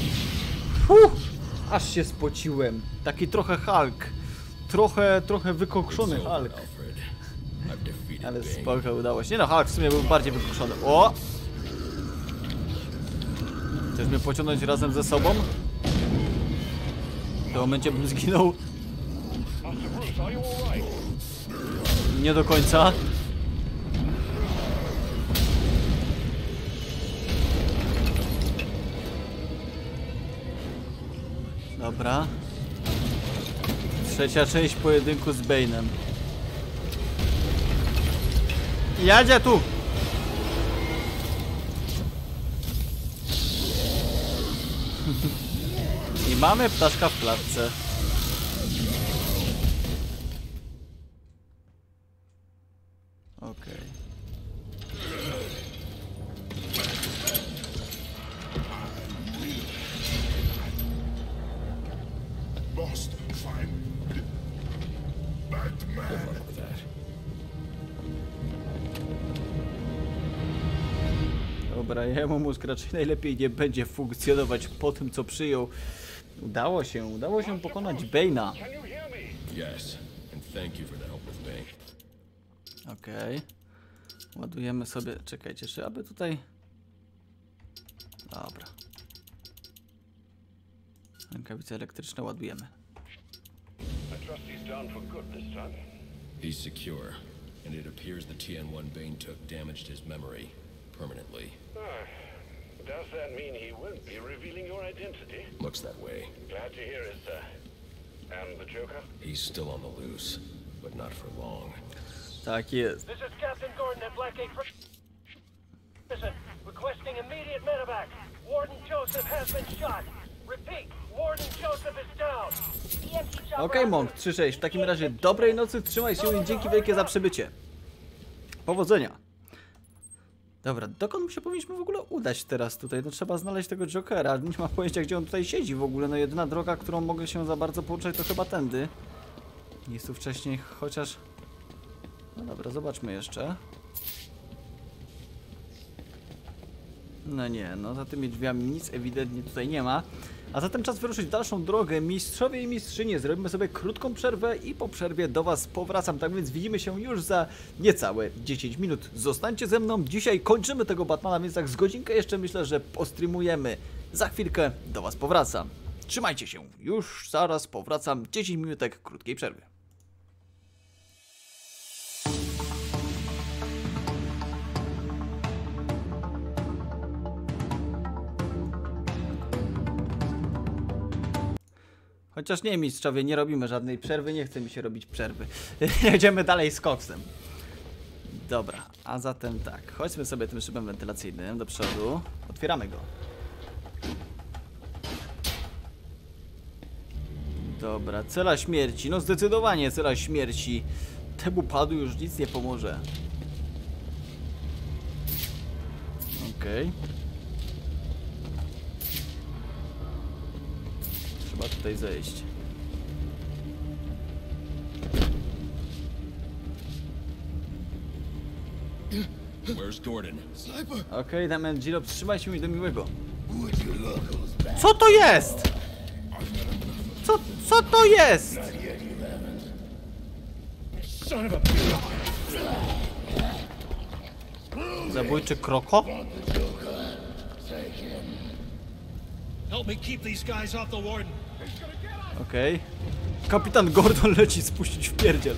Aż się spociłem. Taki trochę Hulk. Trochę wykokszony Hulk. Ale spoko, udało się. Nie no, Hulk w sumie był bardziej wykokszony. O! Chcesz mnie pociągnąć razem ze sobą? W tym momencie bym zginął. Nie do końca. Dobra. Trzecia część pojedynku z Bane'em. Jadzie tu! I mamy ptaszka w klatce. Okej. Must find Batman. Dobra, jemu mózg raczej najlepiej nie będzie funkcjonować po tym, co przyjął. Udało się pokonać Bane'a. Yes, and thank you for the help with Bane. Okej. Ładujemy sobie. Czekajcie, czy aby tutaj. Dobra. Rękawice elektryczne ładujemy. He's secure, and it appears the TN1 Bane took damaged his memory permanently. Does that mean he won't be revealing your identity? Looks that way. Glad to hear it, sir. And the Joker? He's still on the loose, but not for long. Tak jest. This is Captain Gordon at Blackgate Prison, requesting immediate medevac. Warden Joseph has been shot. Repeat, Warden Joseph is down. Okej, Monk 3-6. W takim razie dobrej nocy, trzymaj się i dzięki wielkie za przybycie. Powodzenia. Dobra, dokąd my się powinniśmy w ogóle udać teraz tutaj? No trzeba znaleźć tego Jokera. Nie mam pojęcia, gdzie on tutaj siedzi w ogóle. No jedyna droga, którą mogę się za bardzo poruszać, to chyba tędy. Jest tu wcześniej, chociaż... No dobra, zobaczmy jeszcze. No nie, no za tymi drzwiami nic ewidentnie tutaj nie ma. A zatem czas wyruszyć w dalszą drogę. Mistrzowie i mistrzynie, zrobimy sobie krótką przerwę i po przerwie do was powracam. Tak więc widzimy się już za niecałe 10 minut. Zostańcie ze mną. Dzisiaj kończymy tego Batmana, więc tak z godzinkę jeszcze myślę, że postreamujemy. Za chwilkę do was powracam. Trzymajcie się. Już zaraz powracam. 10 minutek krótkiej przerwy. Chociaż nie, mistrzowie, nie robimy żadnej przerwy, nie chce mi się robić przerwy. Jedziemy dalej z koksem. Dobra, a zatem tak, chodźmy sobie tym szybem wentylacyjnym do przodu. Otwieramy go. Dobra, cela śmierci, no zdecydowanie cela śmierci. Temu padu już nic nie pomoże. Okej. Trzeba tutaj zejść. Where's Gordon? Okej, Damian Giro, trzymaj się mi do miłego. Co to jest? Co to jest? Zabójczy kroko? Okej. Kapitan Gordon leci spuścić w pierdziel.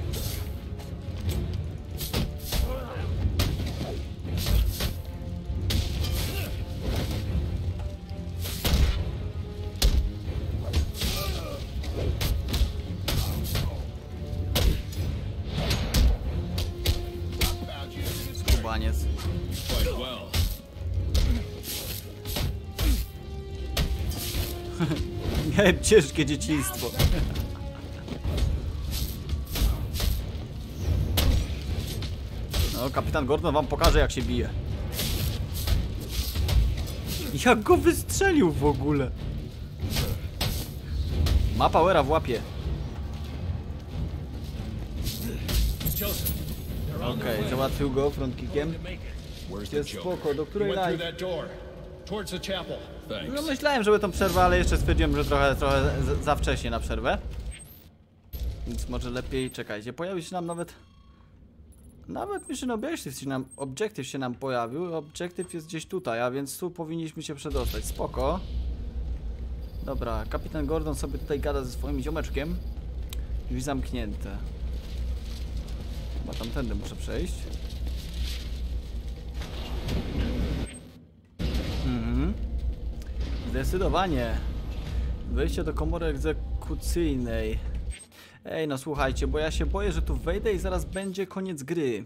Skubaniec. Miałem ciężkie dzieciństwo. No, kapitan Gordon wam pokaże, jak się bije. Jak go wystrzelił w ogóle? Ma powera w łapie. Okej, załatwił go frontkickiem. Jest spoko, do której live? No myślałem, żeby tą przerwę, ale jeszcze stwierdziłem, że trochę za wcześnie na przerwę. Więc może lepiej, czekajcie, pojawił się nam nawet Mission Objective się nam pojawił. Objective jest gdzieś tutaj, a więc tu powinniśmy się przedostać. Spoko. Dobra, kapitan Gordon sobie tutaj gada ze swoim ziomeczkiem. Drzwi zamknięte. Chyba tamtędy muszę przejść. Zdecydowanie. Wejście do komory egzekucyjnej. Ej, no słuchajcie, bo ja się boję, że tu wejdę i zaraz będzie koniec gry.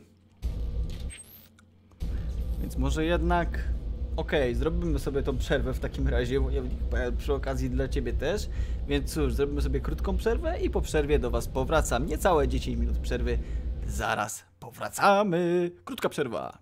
Więc może jednak... Okej, zrobimy sobie tą przerwę w takim razie, wojownik przy okazji dla ciebie też. Więc cóż, zrobimy sobie krótką przerwę i po przerwie do was powracam. Niecałe 10 minut przerwy. Zaraz powracamy. Krótka przerwa.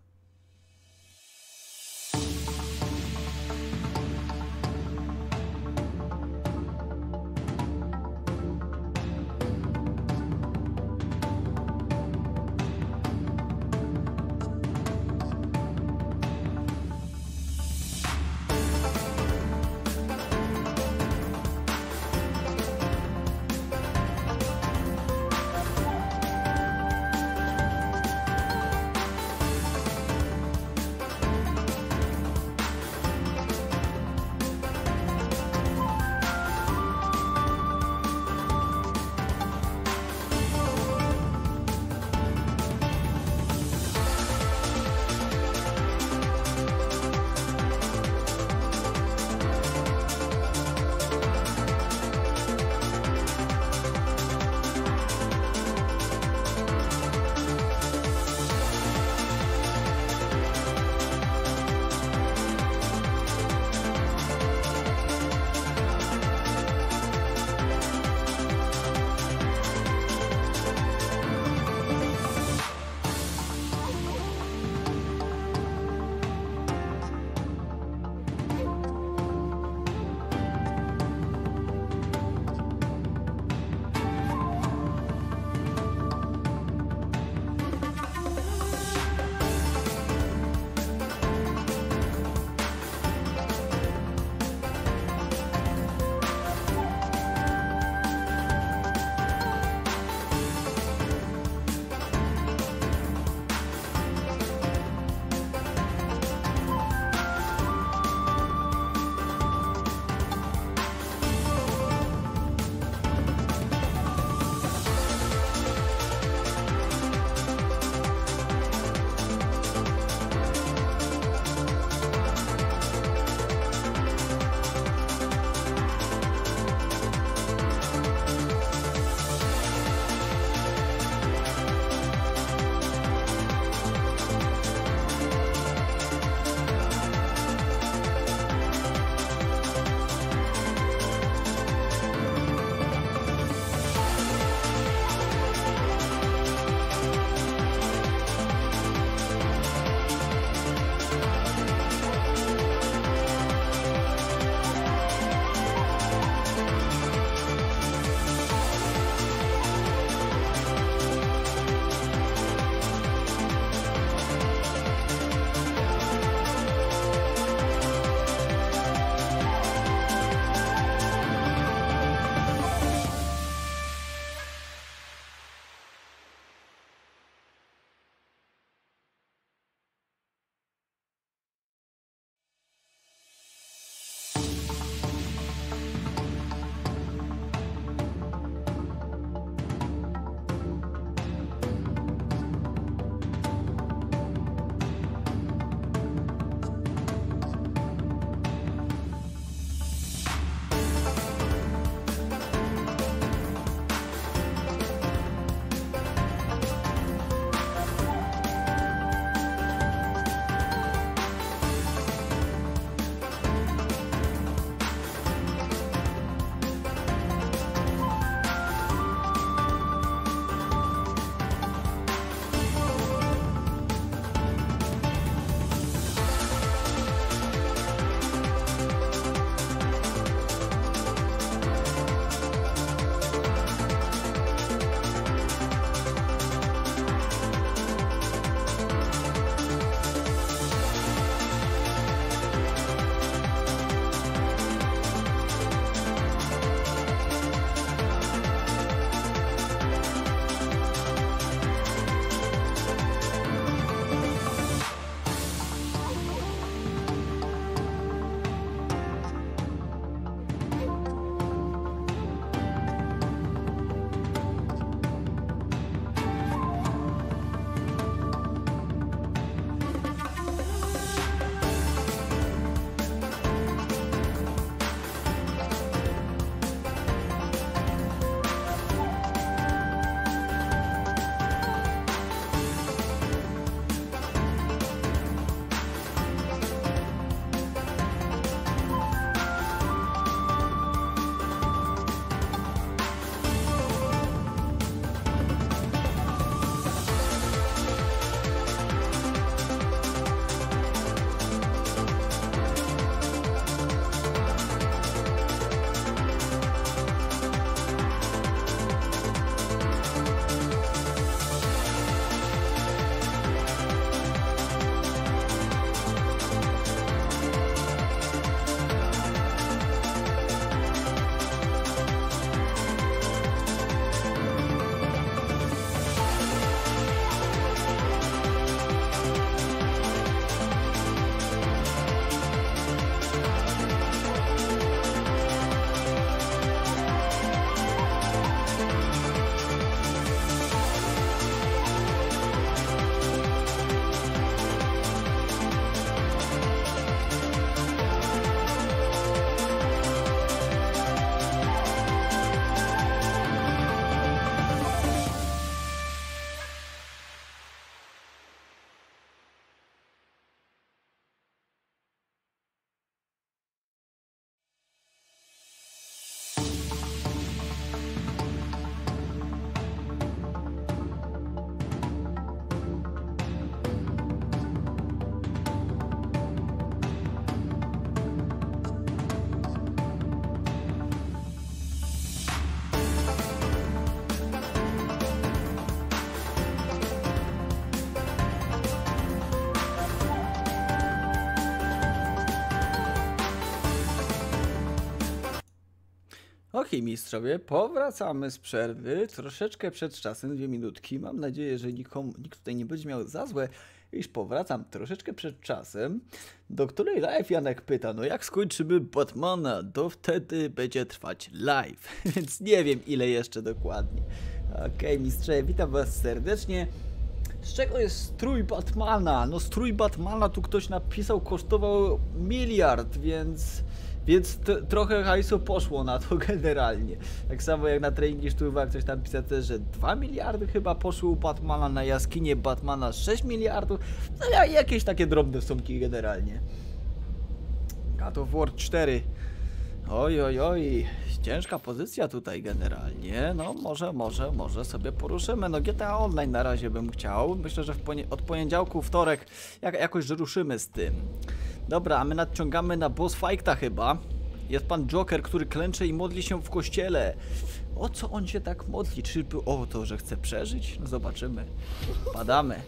Okej, mistrzowie, powracamy z przerwy, troszeczkę przed czasem, 2 minutki. Mam nadzieję, że nikt tutaj nie będzie miał za złe, iż powracam troszeczkę przed czasem, do której live Janek pyta, no jak skończymy Batmana, to wtedy będzie trwać live, więc nie wiem ile jeszcze dokładnie. Okej, mistrzowie, witam was serdecznie. Z czego jest strój Batmana? No strój Batmana tu ktoś napisał, kosztował 1 miliard, więc trochę hajsu poszło na to generalnie. Tak samo jak na treningi sztuwa, ktoś tam pisał też, że 2 miliardy chyba poszło u Batmana, na jaskinię Batmana 6 miliardów. No jakieś takie drobne sumki generalnie. God of War 4. Oj, ciężka pozycja tutaj generalnie, no może sobie poruszymy, no GTA Online na razie bym chciał, myślę, że od poniedziałku, wtorek jakoś ruszymy z tym. Dobra, a my nadciągamy na boss fighta chyba, jest pan Joker, który klęcze i modli się w kościele. O co on się tak modli, czyżby o to, że chce przeżyć? No zobaczymy, padamy.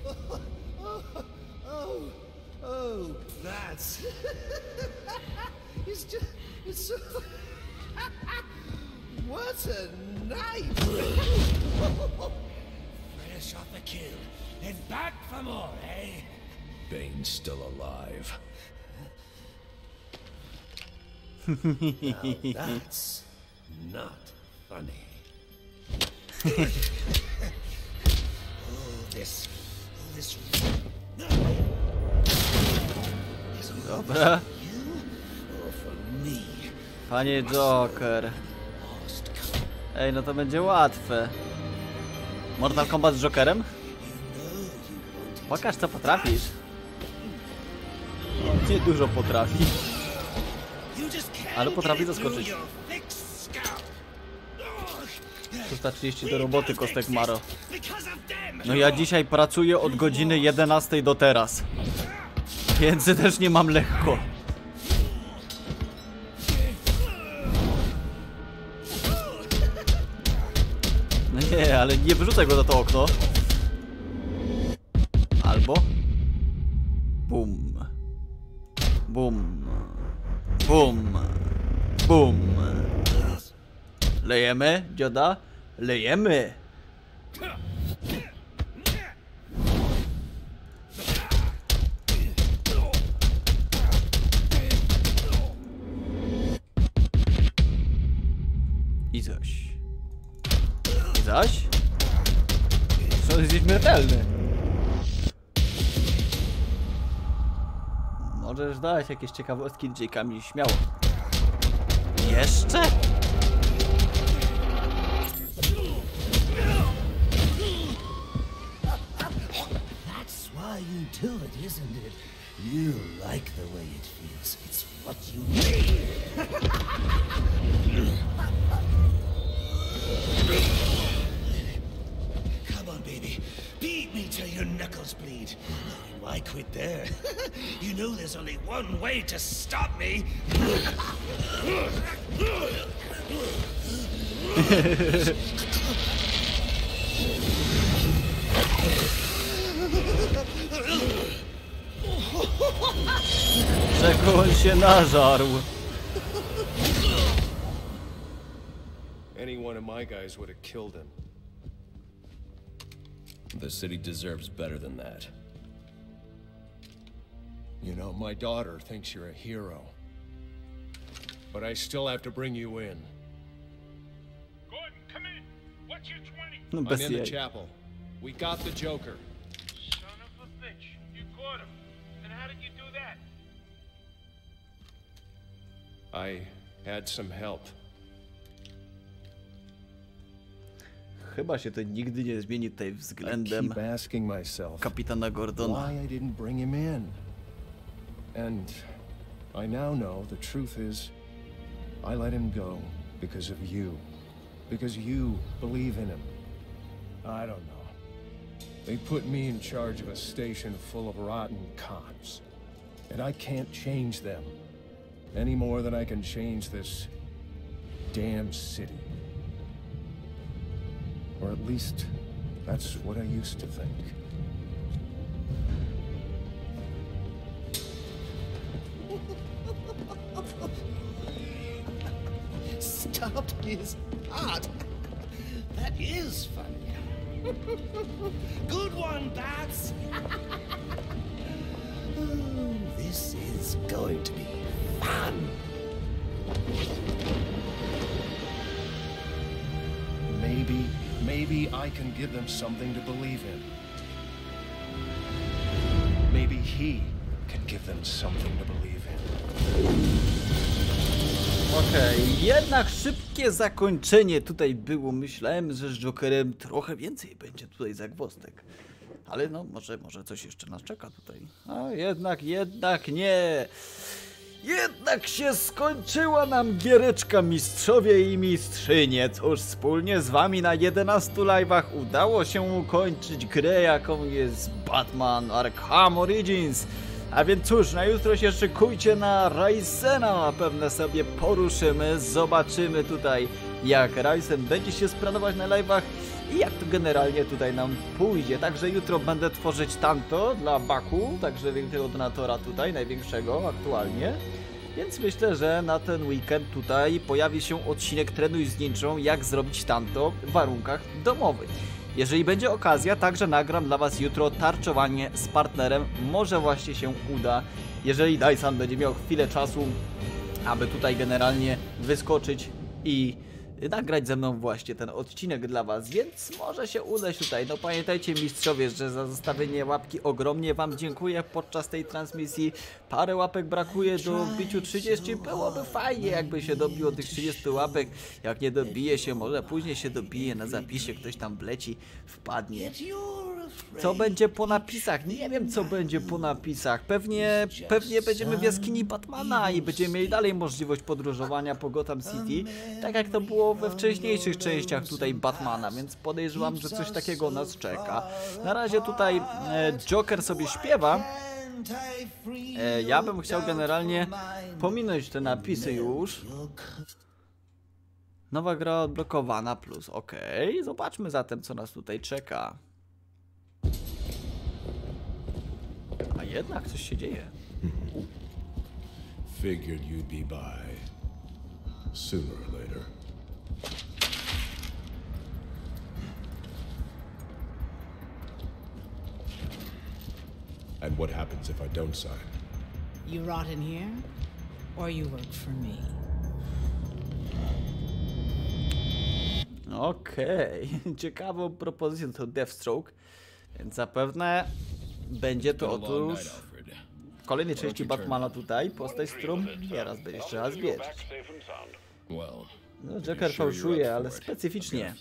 That's... It's so... What a night! Fresh off a kill, and back for more, eh? Bane's still alive. Now that's not funny. This... Dobra. Panie Joker. Ej, no to będzie łatwe. Mortal Kombat z Jokerem? Pokaż co potrafisz. Nie dużo potrafi. Ale potrafi zaskoczyć. 330 do roboty, Kostek Maro. No ja dzisiaj pracuję od godziny 11 do teraz. Więc też nie mam lekko. No nie, ale nie wyrzucaj go za to okno. Albo... Bum. Bum. Bum. Bum. Lejemy, dzioda? Lejemy. I coś. I zaś? Co jest śmiertelny? Możesz dać jakieś ciekawostki DJ-kami, śmiało. Jeszcze? That's why you do it, isn't it? You like the way it feels. It's what you need. Come on, baby. Beat me till your knuckles bleed. Why quit there? You know there's only one way to stop me. Czego on się nażarł? Any one of my guys would have killed him. The city deserves better than that. You know, my daughter thinks you're a hero. But I still have to bring you in. Gordon, come in. What's your 20? No I'm bez in the jaj. chapel. We got the Joker. Son of a bitch. You caught him. And how did you do that? I had some help. Chyba się to nigdy nie zmieni tutaj I względem keep asking myself kapitana Gordona. why I didn't bring him in. And I now know the truth is I let him go because of you. Because you believe in him. I don't know. They put me in charge of a station full of rotten cops. And I can't change them. Any more than I can change this damn city. Or at least, that's what I used to think. Stopped me. his heart. That is funny. Good one, Bats. Oh, this is going to be fun. Maybe I can give them something to believe in. Maybe he can give them something to believe in. Okej, jednak szybkie zakończenie tutaj było. Myślałem, że z Jokerem trochę więcej będzie tutaj zagwozdek. Ale no, może coś jeszcze nas czeka tutaj. A jednak nie. Jednak się skończyła nam giereczka, mistrzowie i mistrzynie. Cóż, wspólnie z wami na 11 live'ach udało się ukończyć grę, jaką jest Batman Arkham Origins. A więc cóż, na jutro się szykujcie na Raisena. Pewnie sobie poruszymy, zobaczymy tutaj, jak Raisen będzie się sprawować na live'ach i jak to generalnie tutaj nam pójdzie. Także jutro będę tworzyć tanto dla Baku, także wielkiego donatora tutaj, największego aktualnie. Więc myślę, że na ten weekend tutaj pojawi się odcinek Trenuj z Ninją, jak zrobić tanto w warunkach domowych. Jeżeli będzie okazja, także nagram dla was jutro tarczowanie z partnerem. Może właśnie się uda, jeżeli Dyson będzie miał chwilę czasu, aby tutaj generalnie wyskoczyć i nagrać ze mną właśnie ten odcinek dla was, więc może się udać tutaj. No pamiętajcie, mistrzowie, że za zostawienie łapki ogromnie wam dziękuję podczas tej transmisji. Parę łapek brakuje do wbiciu 30, byłoby fajnie, jakby się dobiło tych 30 łapek. Jak nie dobije się, może później się dobije na zapisie, ktoś tam wleci, wpadnie. Co będzie po napisach? Nie wiem, co będzie po napisach. Pewnie będziemy w jaskini Batmana i będziemy mieli dalej możliwość podróżowania po Gotham City, tak jak to było we wcześniejszych częściach tutaj Batmana, więc podejrzewam, że coś takiego nas czeka. Na razie tutaj Joker sobie śpiewa. Ja bym chciał generalnie pominąć te napisy już. Nowa gra odblokowana plus, okej. Zobaczmy zatem, co nas tutaj czeka. A jednak coś się dzieje. Figured you'd be by sooner or later. And what happens if I don't sign? You rot in here, or you work for me. Okej, ciekawą propozycją to Deathstroke, więc zapewne będzie to otóż w kolejnej części Batmana tutaj postać, z którą nieraz będzie trzeba zwierzyć. No, Joker fałszuje, ale specyficznie.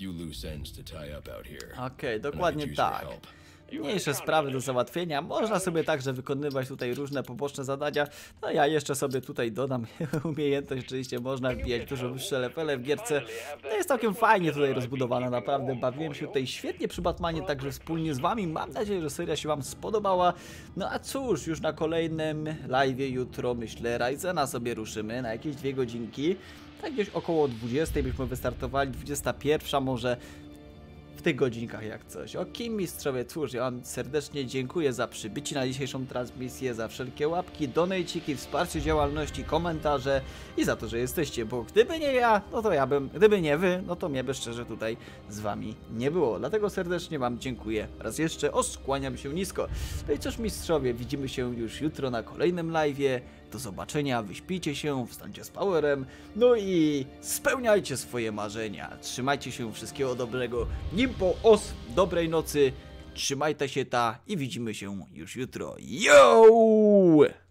Okej, dokładnie tak. Mniejsze sprawy do załatwienia. Można sobie także wykonywać tutaj różne poboczne zadania. No ja jeszcze sobie tutaj dodam umiejętność. Oczywiście można wbijać dużo wyższe levele w gierce. No jest całkiem fajnie tutaj rozbudowana. Naprawdę bawiłem się tutaj świetnie przy Batmanie, także wspólnie z wami. Mam nadzieję, że seria się wam spodobała. No a cóż, już na kolejnym live'ie jutro, myślę, Raisena sobie ruszymy na jakieś 2 godzinki. Tak gdzieś około 20 byśmy wystartowali, 21 może. W tych godzinkach jak coś. Okej, mistrzowie, cóż, ja wam serdecznie dziękuję za przybycie na dzisiejszą transmisję, za wszelkie łapki, donejciki, wsparcie działalności, komentarze i za to, że jesteście, bo gdyby nie ja, no to ja bym, gdyby nie wy, no to mnie by szczerze tutaj z wami nie było. Dlatego serdecznie wam dziękuję. Raz jeszcze skłaniam się nisko. No i cóż, mistrzowie, widzimy się już jutro na kolejnym live'ie. Do zobaczenia, wyśpijcie się, wstańcie z powerem, no i spełniajcie swoje marzenia. Trzymajcie się, wszystkiego dobrego. Nimpo, dobrej nocy, trzymajcie się i widzimy się już jutro. Yo!